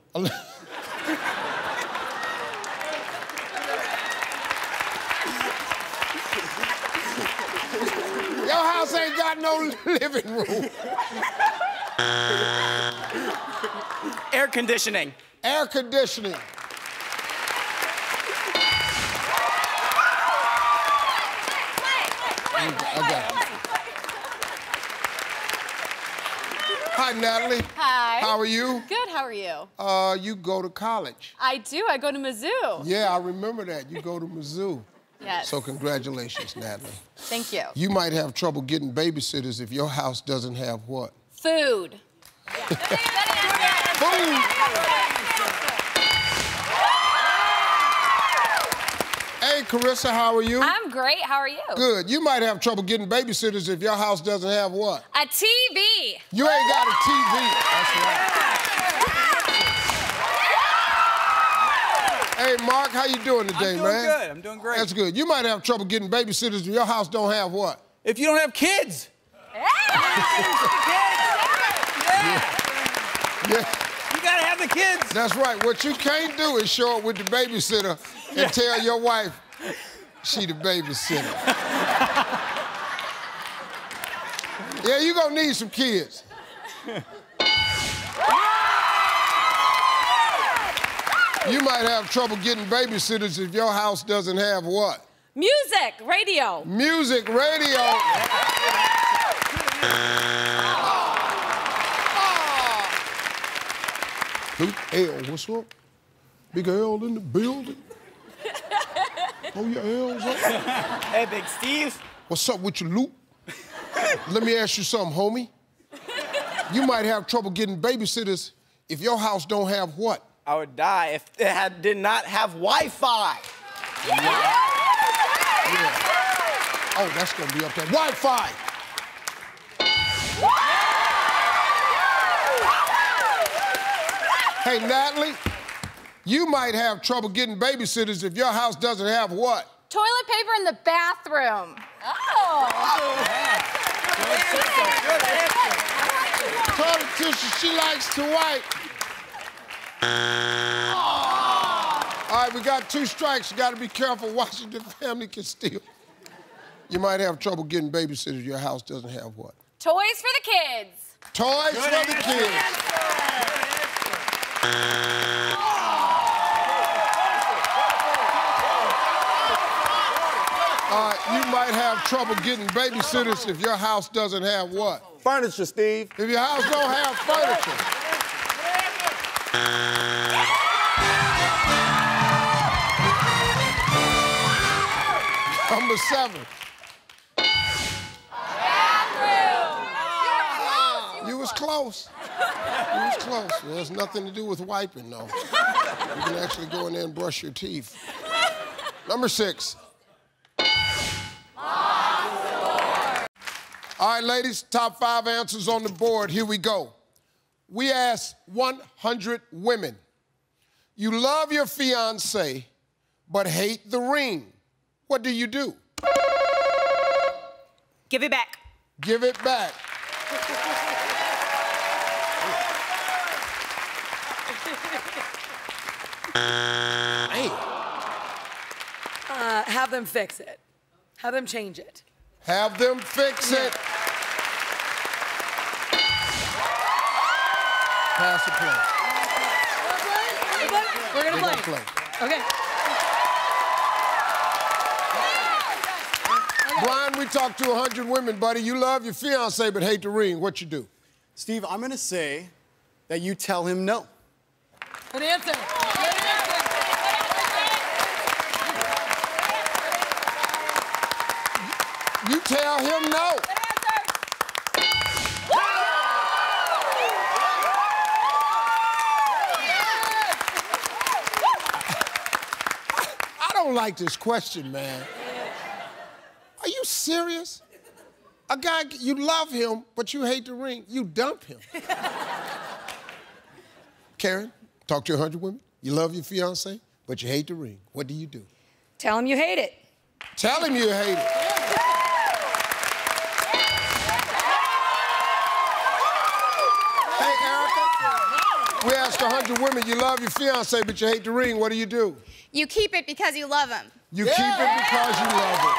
Speaker 1: Your house ain't got no living room.
Speaker 12: Air conditioning.
Speaker 1: Air conditioning. Okay. Hi, Natalie.
Speaker 22: Hi.
Speaker 1: How are you?
Speaker 22: Good, how are you?
Speaker 1: You go to college.
Speaker 22: I do, I go to Mizzou.
Speaker 1: Yeah, I remember that. You go to Mizzou.
Speaker 22: Yes.
Speaker 1: So congratulations, Natalie.
Speaker 22: Thank you.
Speaker 1: You might have trouble getting babysitters if your house doesn't have what?
Speaker 22: Food.
Speaker 1: Food. Hey, Carissa, how are you?
Speaker 22: I'm great, how are you?
Speaker 1: Good. You might have trouble getting babysitters if your house doesn't have what?
Speaker 22: A TV.
Speaker 1: You ain't got a TV. That's right. Hey, Mark, how you doing today, man?
Speaker 23: I'm doing good. I'm doing great.
Speaker 1: That's good. You might have trouble getting babysitters if your house don't have what?
Speaker 23: If you don't have kids.
Speaker 1: Yeah.
Speaker 23: You gotta have the kids.
Speaker 1: That's right. What you can't do is show up with the babysitter and tell your wife she the babysitter. Yeah, you gonna need some kids. You might have trouble getting babysitters if your house doesn't have what?
Speaker 22: Music, radio.
Speaker 1: Music, radio. Luke L, what's up? Big L in the building. Oh, your L's up?
Speaker 12: Hey, Big Steve.
Speaker 1: What's up with you, Luke? Let me ask you something, homie. You might have trouble getting babysitters if your house don't have what?
Speaker 12: I would die if it did not have Wi-Fi.
Speaker 1: Yeah. Oh, that's gonna be up there. Wi-Fi. Hey, Natalie, you might have trouble getting babysitters if your house doesn't have what?
Speaker 22: Toilet paper in the bathroom. Oh.
Speaker 1: Toilet tissue, she likes to wipe. All right, right, we got 2 strikes. You got to be careful. Washington family can steal. You might have trouble getting babysitters. Your house doesn't have what?
Speaker 22: Toys for the kids.
Speaker 1: Toys for the kids. You might have trouble getting babysitters if your house doesn't have what?
Speaker 16: Furniture, Steve.
Speaker 1: If your house don't have furniture. Number 7. You was close. You was close. Well, there's nothing to do with wiping, though. You can actually go in there and brush your teeth. Number 6. All right, ladies, top 5 answers on the board. Here we go. We asked 100 women. You love your fiancé, but hate the ring. What do you do?
Speaker 13: Give it back.
Speaker 1: Give it back.
Speaker 4: Have them fix it. Have them change it.
Speaker 1: Have them fix it. Pass the play.
Speaker 4: We're gonna play. Okay.
Speaker 1: Brian, we talked to 100 women, buddy. You love your fiancé but hate the ring. What you do?
Speaker 7: Steve, I'm gonna say that you tell him no.
Speaker 4: Good answer.
Speaker 1: You tell him no. I don't like this question, man. Are you serious? A guy, you love him, but you hate the ring. You dump him. Karen, talk to 100 women. You love your fiancé, but you hate the ring. What do you do?
Speaker 4: Tell him you hate it.
Speaker 1: Tell him you hate it. Hey, Erica, we asked 100 women, you love your fiancé, but you hate the ring. What do you do?
Speaker 22: You keep it because you love him.
Speaker 1: You keep it because you love it.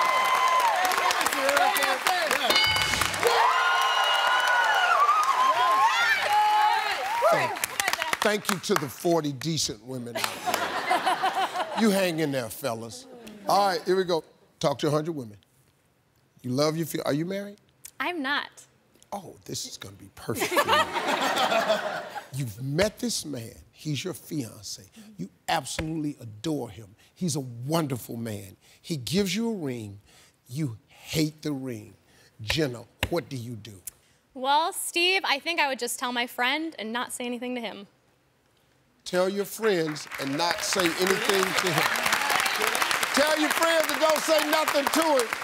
Speaker 1: Thank you to the 40 decent women out there. You hang in there, fellas. All right, here we go. Talk to 100 women. You love your fiancé. Are you married?
Speaker 5: I'm not.
Speaker 1: Oh, this is gonna be perfect for you. You've met this man. He's your fiancé. You absolutely adore him. He's a wonderful man. He gives you a ring. You hate the ring. Jenna, what do you do?
Speaker 5: Well, Steve, I think I would just tell my friend and not say anything to him.
Speaker 1: Tell your friends and not say anything to him. Tell your friends and don't say nothing to him.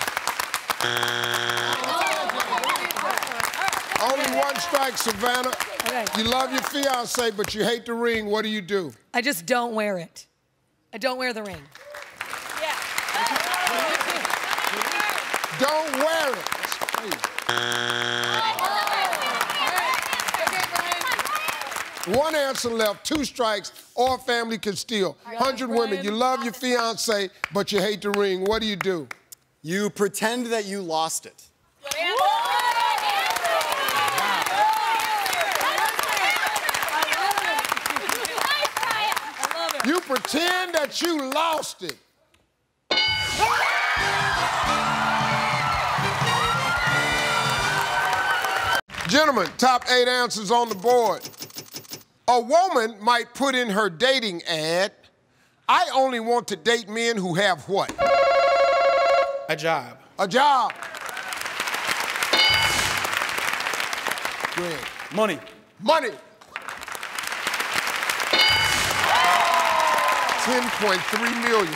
Speaker 1: Only 1 strike, Savannah.
Speaker 4: Okay.
Speaker 1: You love your fiancé, but you hate the ring. What do you do?
Speaker 4: I just don't wear it. I don't wear the ring.
Speaker 1: Don't wear it. That's crazy. 1 answer left, 2 strikes, or family can steal. 100 women, you love your fiancé, but you hate the ring. What do you do?
Speaker 7: You pretend that you lost it.
Speaker 1: You pretend that you lost it. Gentlemen, top 8 answers on the board. A woman might put in her dating ad, I only want to date men who have what?
Speaker 23: A job.
Speaker 1: A job. Greg.
Speaker 23: Money.
Speaker 1: Money. 10.3 million.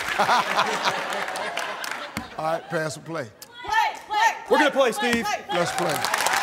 Speaker 1: All right, pass and play.
Speaker 23: We're gonna play, Steve.
Speaker 1: Let's play.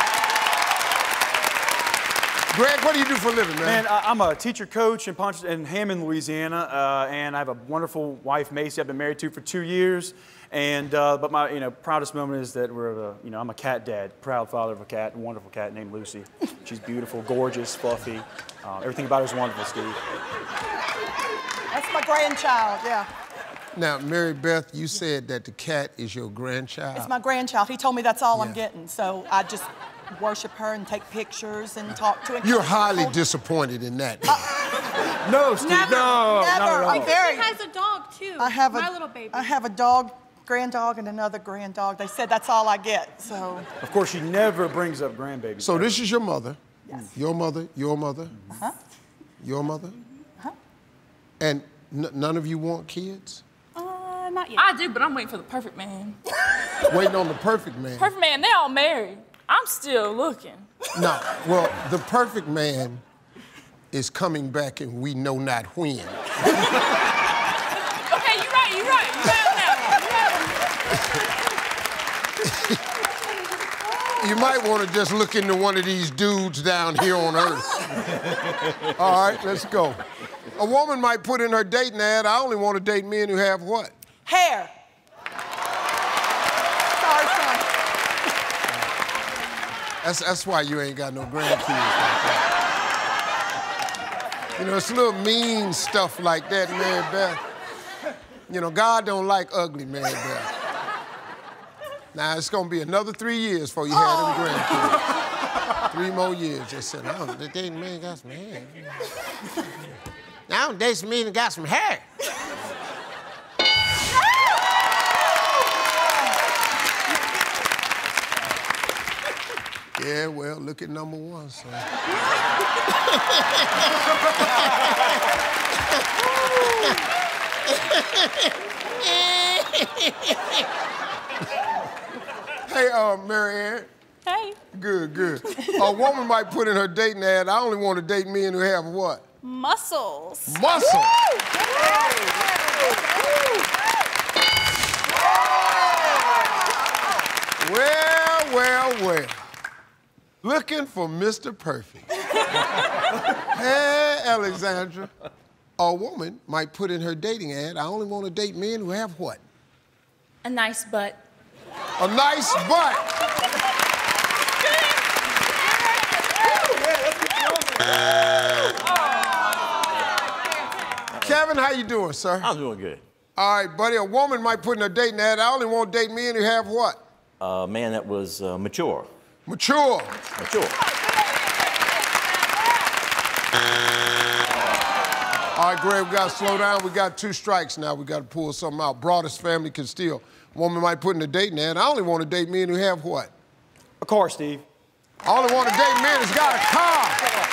Speaker 1: Greg, what do you do for a living, man?
Speaker 23: Man, I'm a teacher coach in Hammond, Louisiana, and I have a wonderful wife, Macy. I've been married to for 2 years, and but my proudest moment is that I'm a cat dad, proud father of a cat, a wonderful cat named Lucy. She's beautiful, gorgeous, fluffy. Everything about her is wonderful, Steve.
Speaker 4: That's my
Speaker 13: a grandchild, yeah.
Speaker 1: Now, Mary Beth, you said that the cat is your grandchild.
Speaker 13: It's my grandchild. He told me that's all I'm getting, so I just worship her and take pictures and talk to her.
Speaker 1: You're highly disappointed in that.
Speaker 23: No, Steve,
Speaker 13: Never,
Speaker 23: no.
Speaker 13: never.
Speaker 23: Not at all.
Speaker 13: I'm very.
Speaker 5: She has a dog too.
Speaker 13: I have
Speaker 5: My little baby.
Speaker 13: I have a dog, grand dog, and another grand dog. They said that's all I get, so.
Speaker 23: Of course, she never brings up grandbabies.
Speaker 1: So this is your mother, your mother, your mother, your mother, and none of you want kids?
Speaker 22: Not yet. I do, but I'm waiting for the perfect man.
Speaker 1: Waiting on the perfect man.
Speaker 22: Perfect man, they all married. I'm still looking.
Speaker 1: No, well, the perfect man is coming back and we know not when.
Speaker 22: Okay, you're right on that one.
Speaker 1: You might want to just look into one of these dudes down here on Earth. All right, let's go. A woman might put in her dating ad, I only want to date men who have what?
Speaker 13: Hair. Sorry, son.
Speaker 1: That's why you ain't got no grandkids like that. You know, it's little mean stuff like that, Mary Beth. You know, God don't like ugly, Mary Beth. Now, it's going to be another 3 years before you have them grandkids. 3 more years. Just said, I don't date men got some hair. I don't date some men that got some hair. Yeah, well, look at number 1, son. Hey, Mary Ann.
Speaker 22: Hey.
Speaker 1: Good, good. A woman might put in her dating ad, I only want to date men who have what?
Speaker 22: Muscles.
Speaker 1: Muscle. Well. Looking for Mr. Perfect. Hey, Alexandra. A woman might put in her dating ad, I only want to date men who have what?
Speaker 22: A nice butt.
Speaker 1: A nice butt. Kevin, how you doing, sir?
Speaker 6: I'm doing good.
Speaker 1: All right, buddy. A woman might put in her dating ad, I only want to date men who have what?
Speaker 6: A man that was mature.
Speaker 1: Mature.
Speaker 6: Mature.
Speaker 1: All right, Greg, we got to slow down. We got 2 strikes now. We got to pull something out. Broadest family can steal. Woman might put in a dating ad, I only want to date men who have what?
Speaker 23: A car, Steve.
Speaker 1: I only want to date men who's got a car.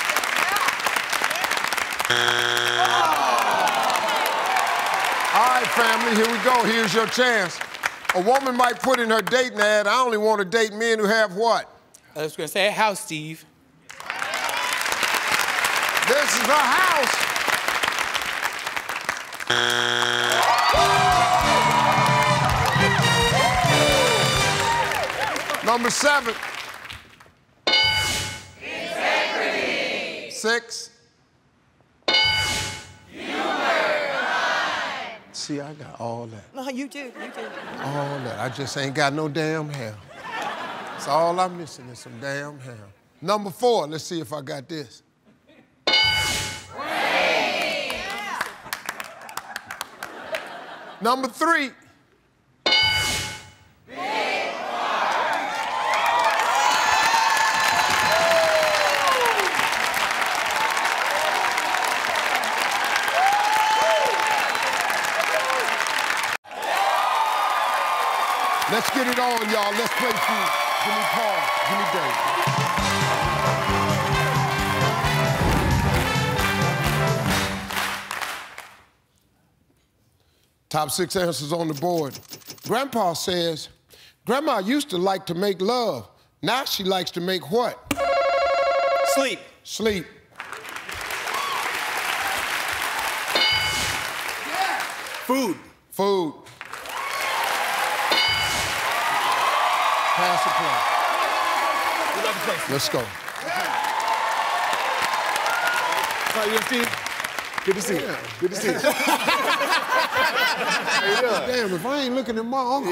Speaker 1: All right, family, here we go. Here's your chance. A woman might put in her dating ad, I only want to date men who have what?
Speaker 14: I was going to say a house, Steve.
Speaker 1: This is a house. Number 7. Integrity. 6. See, I got all that.
Speaker 13: No, you do.
Speaker 1: All that. I just ain't got no damn hair. That's all I'm missing is some damn hair. Number 4, let's see if I got this. Number 3. Let's get it on, y'all. Let's play Feud. Give me Paul. Give me Dave. Top 6 answers on the board. Grandpa says, Grandma used to like to make love. Now she likes to make what?
Speaker 23: Sleep.
Speaker 1: Sleep.
Speaker 23: Food.
Speaker 1: Food. Pass the play. Let's go.
Speaker 23: How you doing, Steve? Good to see you. Good to see you.
Speaker 1: Damn, if I ain't looking at my uncle.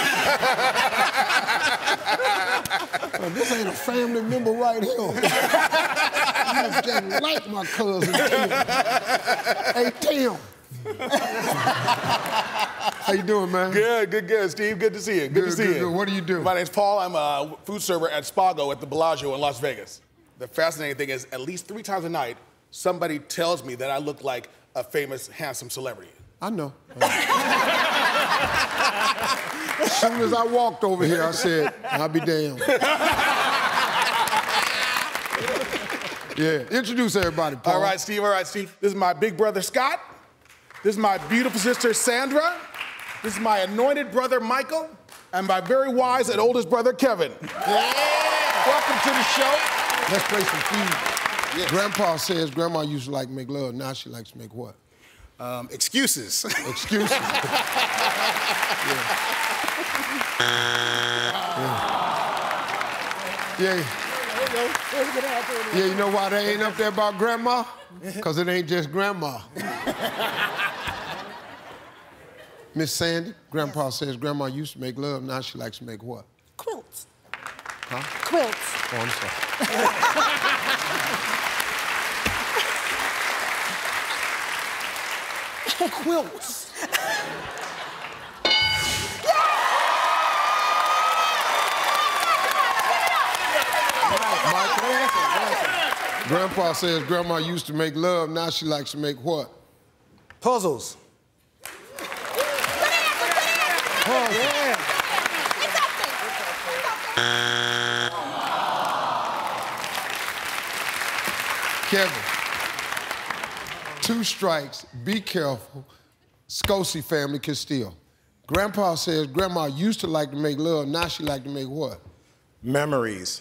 Speaker 1: This ain't a family member right here. You just like my cousin, Tim. Hey, Tim. How you doing, man?
Speaker 9: Good, Steve. Good to see you. Good to see you.
Speaker 1: Good. What do you do?
Speaker 9: My name's Paul. I'm a food server at Spago at the Bellagio in Las Vegas. The fascinating thing is, at least 3 times a night, somebody tells me that I look like a famous, handsome celebrity.
Speaker 1: I know. As soon as I walked over here, I said, I'll be damned. Yeah, introduce everybody, Paul.
Speaker 9: All right, Steve. This is my big brother, Scott. This is my beautiful sister, Sandra. This is my anointed brother, Michael. And my very wise and oldest brother, Kevin.
Speaker 1: Yeah. Welcome to the show. Let's play some Feud. Yes. Grandpa says Grandma used to like to make love. Now she likes to make what?
Speaker 9: Excuses.
Speaker 1: Excuses. Yeah, you know why they ain't up there about Grandma? Because it ain't just Grandma. Miss Sandy, Grandpa says Grandma used to make love. Now she likes to make what?
Speaker 13: Quilts.
Speaker 1: Huh?
Speaker 13: Quilts.
Speaker 1: Oh, I'm sorry.
Speaker 13: Quilts.
Speaker 1: Grandpa says Grandma used to make love. Now she likes to make what?
Speaker 9: Puzzles.
Speaker 1: Yeah. Kevin, 2 strikes, be careful. Scosi family can steal. Grandpa says Grandma used to like to make love. Now she like to make what?
Speaker 9: Memories.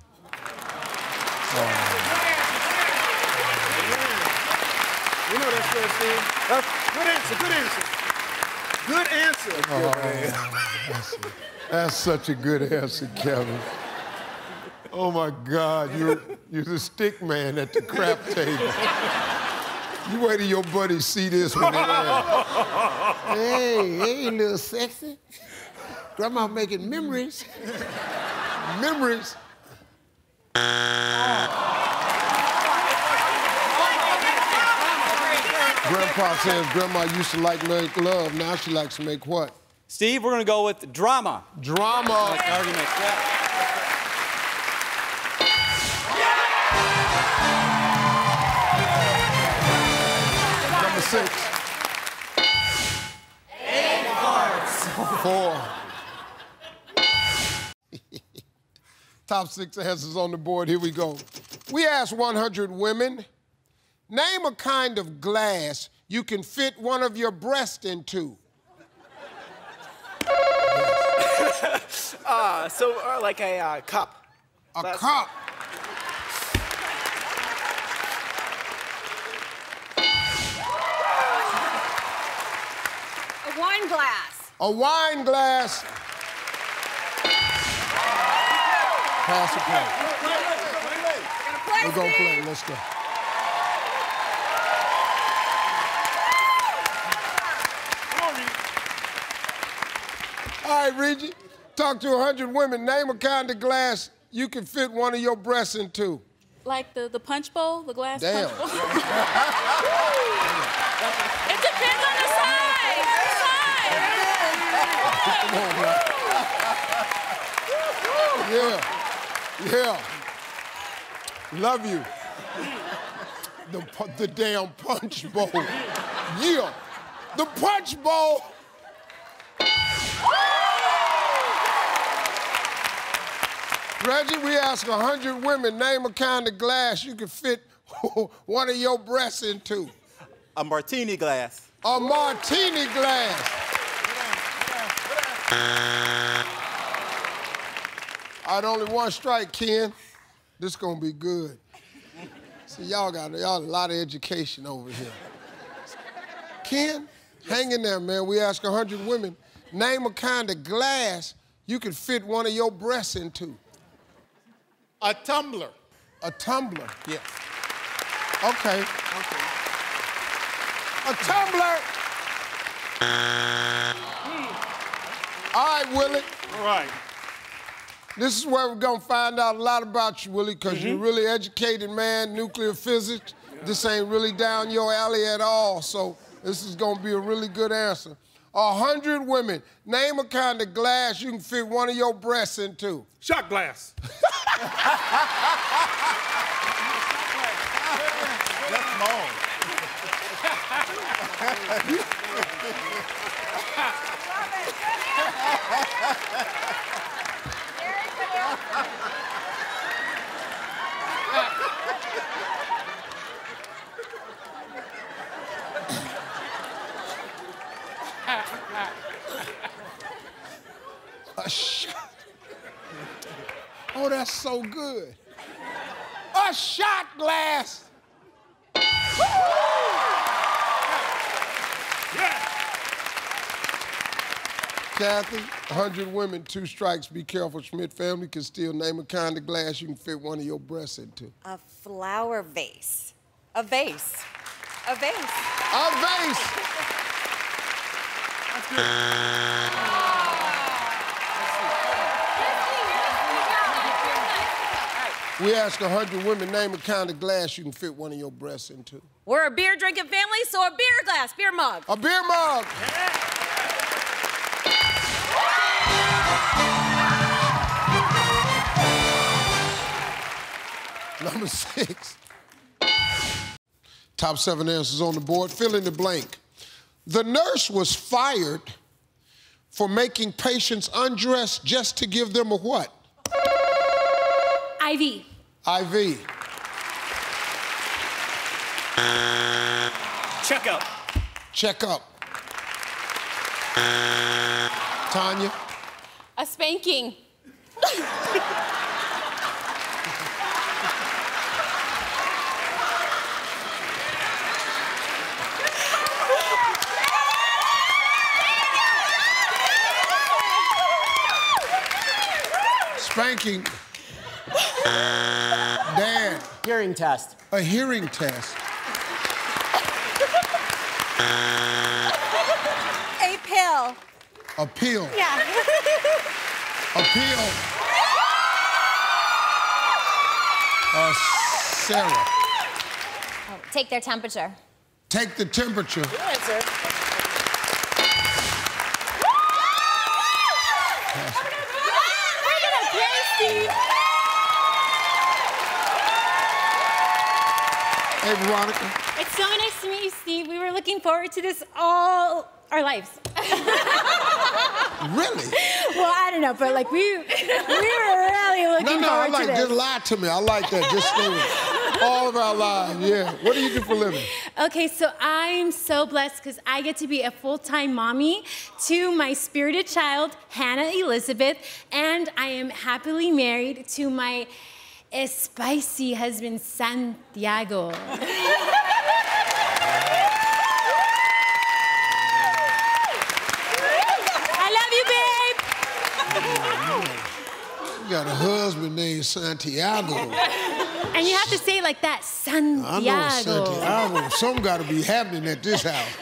Speaker 1: You know that's good, Steve.
Speaker 9: Good answer. Good answer.
Speaker 1: That's such a good answer, Kevin. Oh my God, you're the stick man at the crap table. You wait till your buddies see this when they laugh. Hey, little sexy. Grandma making memories. Memories. Grandpa says Grandma used to like to make love. Now she likes to make what?
Speaker 23: Steve, we're going to go with drama.
Speaker 1: Drama.
Speaker 23: Like arguments, yeah.
Speaker 1: Number 6.
Speaker 9: 8 cards.
Speaker 1: 4. Top 6 answers on the board. Here we go. We asked 100 women, name a kind of glass you can fit one of your breasts into.
Speaker 14: Like a cup.
Speaker 1: A cup.
Speaker 5: A wine glass.
Speaker 1: A wine glass. Pass the play. We're gonna play. Let's go. All right, Reggie. Talk to 100 women. Name a kind of glass you can fit one of your breasts into.
Speaker 22: Like the punch bowl, the glass
Speaker 1: Damn.
Speaker 22: punch bowl? It depends on the size.
Speaker 1: Come on, man. Yeah. Love you. The damn punch bowl. Yeah. The punch bowl. Reggie, we asked 100 women, name a kind of glass you could fit one of your breasts into.
Speaker 9: A martini glass.
Speaker 1: A martini glass. All right, only 1 strike, Ken. This gonna be good. See, y'all got a lot of education over here. Ken, hang in there, man. We asked 100 women, name a kind of glass you could fit one of your breasts into.
Speaker 9: A tumbler.
Speaker 1: A tumbler?
Speaker 9: Yes.
Speaker 1: Okay. A tumbler. All right, Willie.
Speaker 9: All right.
Speaker 1: This is where we're gonna find out a lot about you, Willie, because you're really educated, man, nuclear physics. Yeah. This ain't really down your alley at all, so This is gonna be a really good answer. 100 women. Name a kind of glass you can fit one of your breasts into.
Speaker 2: Shot glass.
Speaker 17: That's small.
Speaker 1: A shot. Oh, that's so good. A shot glass. Kathy, 100 women, 2 strikes. Be careful. Schmidt family can still name a kind of glass you can fit one of your breasts into.
Speaker 10: A flower vase. A vase. A vase.
Speaker 1: A vase.
Speaker 10: That's good.
Speaker 1: We ask 100 women, name a kind of glass you can fit one of your breasts into.
Speaker 5: We're a beer drinking family, so a beer glass, beer mug.
Speaker 1: A beer mug. Number 6. Top 7 answers on the board. Fill in the blank. The nurse was fired for making patients undress just to give them a what?
Speaker 5: IV.
Speaker 1: IV.
Speaker 18: Checkup.
Speaker 1: Checkup. Tanya?
Speaker 22: A spanking.
Speaker 1: Spanking. Dan.
Speaker 12: Hearing test.
Speaker 1: A hearing test.
Speaker 10: A pill.
Speaker 1: A pill.
Speaker 10: Yeah.
Speaker 1: A pill. Sarah.
Speaker 3: Oh, take their temperature.
Speaker 1: Take the temperature.
Speaker 22: Good answer.
Speaker 5: We're gonna play, Steve.
Speaker 1: Hey, Veronica.
Speaker 5: It's so nice to meet you, Steve. We were looking forward to this all our lives.
Speaker 1: Really?
Speaker 5: Well, I don't know, but like we were really looking
Speaker 1: No, I
Speaker 5: forward
Speaker 1: like
Speaker 5: to this.
Speaker 1: just lie to me. I like that. Just stay with all of our lives. Yeah. What do you do for a living?
Speaker 5: Okay, so I'm so blessed because I get to be a full-time mommy to my spirited child, Hannah Elizabeth, and I am happily married to my spicy husband, Santiago.
Speaker 1: You got a husband named Santiago.
Speaker 5: And you have to say it like that, Santiago.
Speaker 1: I know Santiago. Something got to be happening at this house.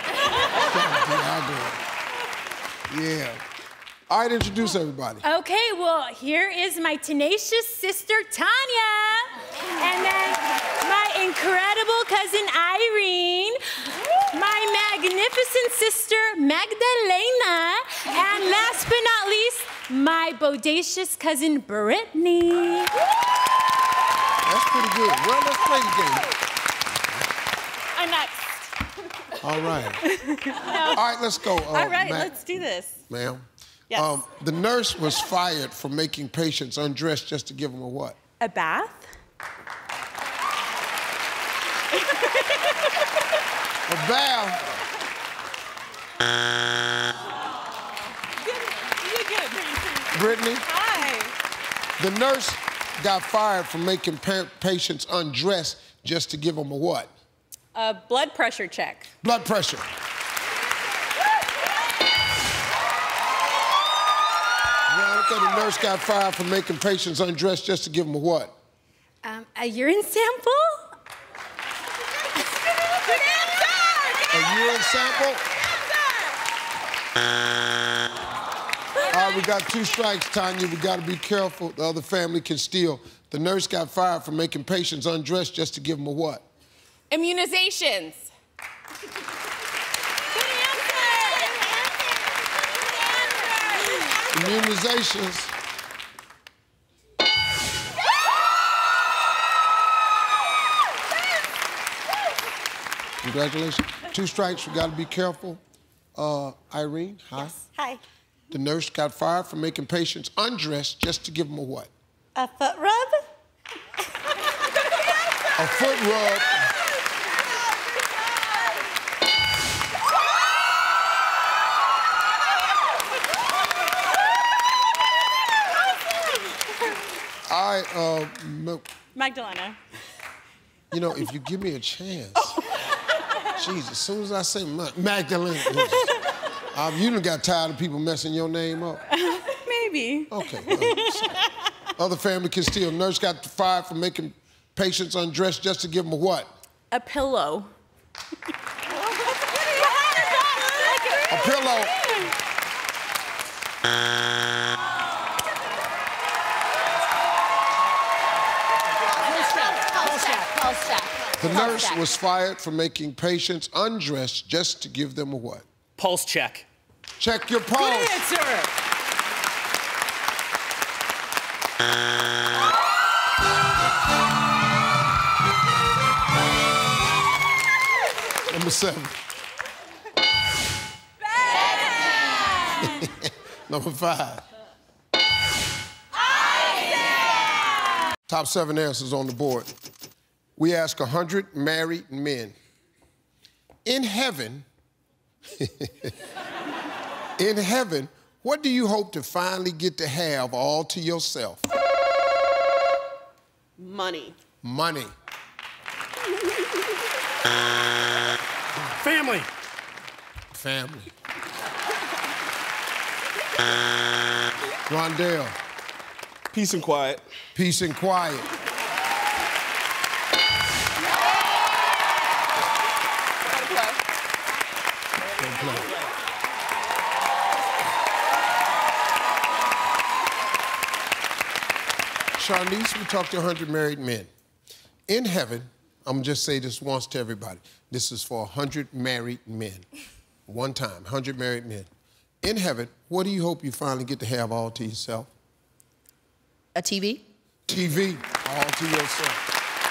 Speaker 1: Santiago. Yeah. All right, introduce everybody.
Speaker 5: Okay, well, here is my tenacious sister, Tanya. And then my incredible cousin, Irene. My magnificent sister, Magdalena. And last but not least, my bodacious cousin, Brittany.
Speaker 1: That's pretty good. Well, let's play the game.
Speaker 22: I'm next.
Speaker 1: All right.
Speaker 22: No.
Speaker 1: All right, let's go.
Speaker 22: All right, let's do this.
Speaker 1: Ma'am.
Speaker 22: Yes.
Speaker 1: The nurse was fired for making patients undress just to give them a what?
Speaker 22: A bath.
Speaker 1: A bath. Brittany?
Speaker 22: Hi.
Speaker 1: The nurse got fired for making patients undress just to give them a what?
Speaker 22: A blood pressure check.
Speaker 1: Blood pressure. Veronica, the nurse got fired for making patients undress just to give them a what?
Speaker 5: A urine sample?
Speaker 1: A urine sample? All right, we got 2 strikes, Tanya. We got to be careful. The other family can steal. The nurse got fired for making patients undress just to give them a what?
Speaker 22: Immunizations.
Speaker 1: Immunizations. Congratulations. 2 strikes, you gotta be careful. Irene, hi.
Speaker 19: Yes, hi.
Speaker 1: The nurse got fired for making patients undress just to give them a what?
Speaker 19: A foot rub?
Speaker 1: A foot rub.
Speaker 19: Magdalena.
Speaker 1: You know, if you give me a chance, jeez, as soon as I say Magdalena, you done got tired of people messing your name up.
Speaker 19: Maybe.
Speaker 1: Okay. Other family can steal. Nurse got fired for making patients undress just to give them a what?
Speaker 19: A pillow.
Speaker 1: A pillow. The nurse was fired for making patients undress just to give them a what?
Speaker 18: Pulse check.
Speaker 1: Check your pulse.
Speaker 18: Good answer.
Speaker 1: Number 7. Number 5. Top 7 answers on the board. We ask 100 married men. In heaven, what do you hope to finally get to have all to yourself?
Speaker 19: Money.
Speaker 1: Money.
Speaker 18: Family.
Speaker 1: Family. Rondell.
Speaker 2: Peace and quiet.
Speaker 1: Peace and quiet. Sharnice, we talked to 100 married men. In heaven, I'm gonna just say this once to everybody. This is for 100 married men. One time, 100 married men. In heaven, what do you hope you finally get to have all to yourself?
Speaker 4: A TV?
Speaker 1: TV, all to yourself.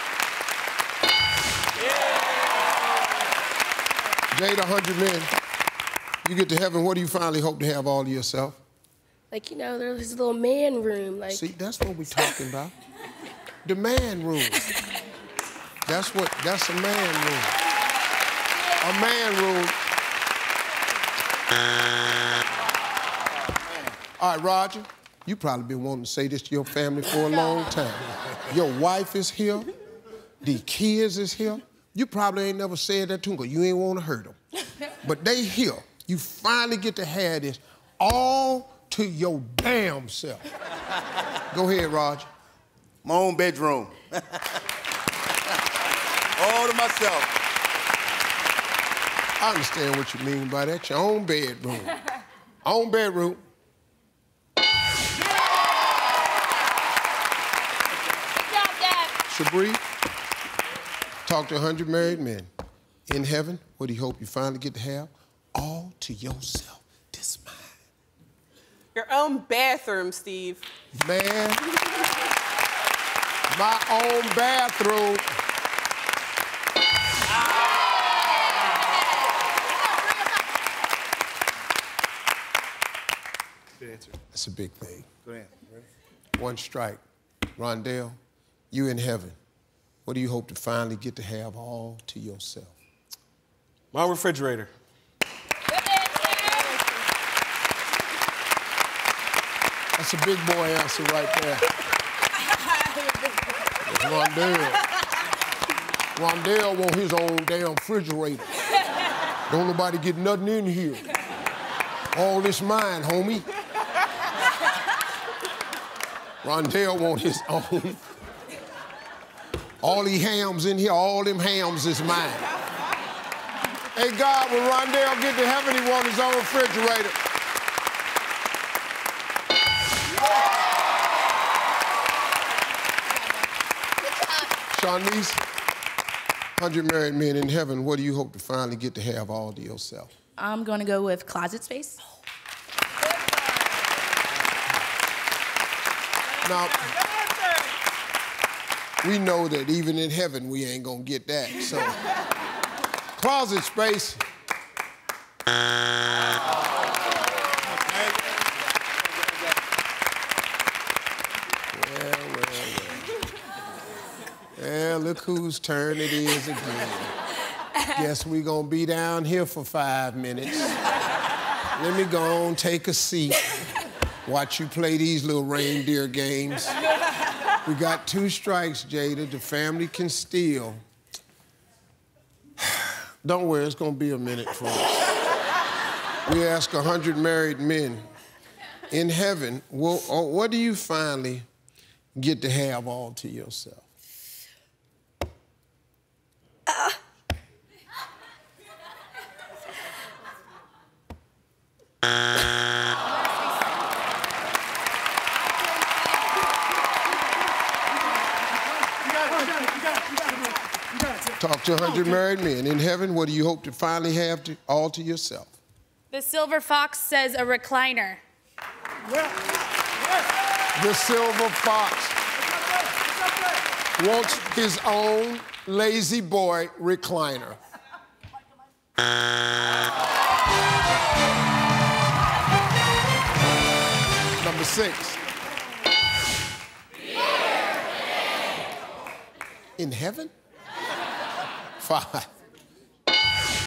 Speaker 1: Jade, 100 men. You get to heaven, what do you finally hope to have all to yourself?
Speaker 20: Like, you know, there's this little man room. Like,
Speaker 1: see, that's what we're talking about. The man room. That's a man room. A man room. All right, Roger, you probably been wanting to say this to your family for a long time. Your wife is here. The kids is here. You probably ain't never said that to them because you ain't want to hurt them. But they here. You finally get to have this all to your damn self. Go ahead, Roger.
Speaker 21: My own bedroom. All to myself.
Speaker 1: I understand what you mean by that. Your own bedroom. Own bedroom. Shabri, talk to 100 married men. In heaven, what do you hope you finally get to have? All to yourself. This man.
Speaker 19: Your own bathroom, Steve.
Speaker 1: Man. My own bathroom.
Speaker 2: Good answer.
Speaker 1: That's a big thing.
Speaker 2: Go ahead. Ready?
Speaker 1: One strike. Rondell, you in heaven. What do you hope to finally get to have all to yourself?
Speaker 2: My refrigerator.
Speaker 1: That's a big boy answer right there. Rondell. Rondell want his own damn refrigerator. Don't nobody get nothing in here. All this mine, homie. Rondell want his own. All these hams in here, all them hams is mine. Hey, God, when Rondell get to heaven, he want his own refrigerator. Sharnice, 100 married men in heaven, what do you hope to finally get to have all to yourself?
Speaker 4: I'm going to go with closet space.
Speaker 1: Now, we know that even in heaven, we ain't gonna get that. So, closet space. Well, look whose turn it is again. Guess we gonna be down here for 5 minutes. Let me go on, take a seat, watch you play these little reindeer games. We got 2 strikes, Jada. The family can steal. Don't worry, it's gonna be a minute for us. We ask 100 married men, in heaven, what do you finally get to have all to yourself? Talk to 100 married men. In heaven, what do you hope to finally have all to yourself?
Speaker 5: The silver fox says a recliner.
Speaker 1: The silver fox wants his own lazy boy recliner. Number 6. In heaven? 5.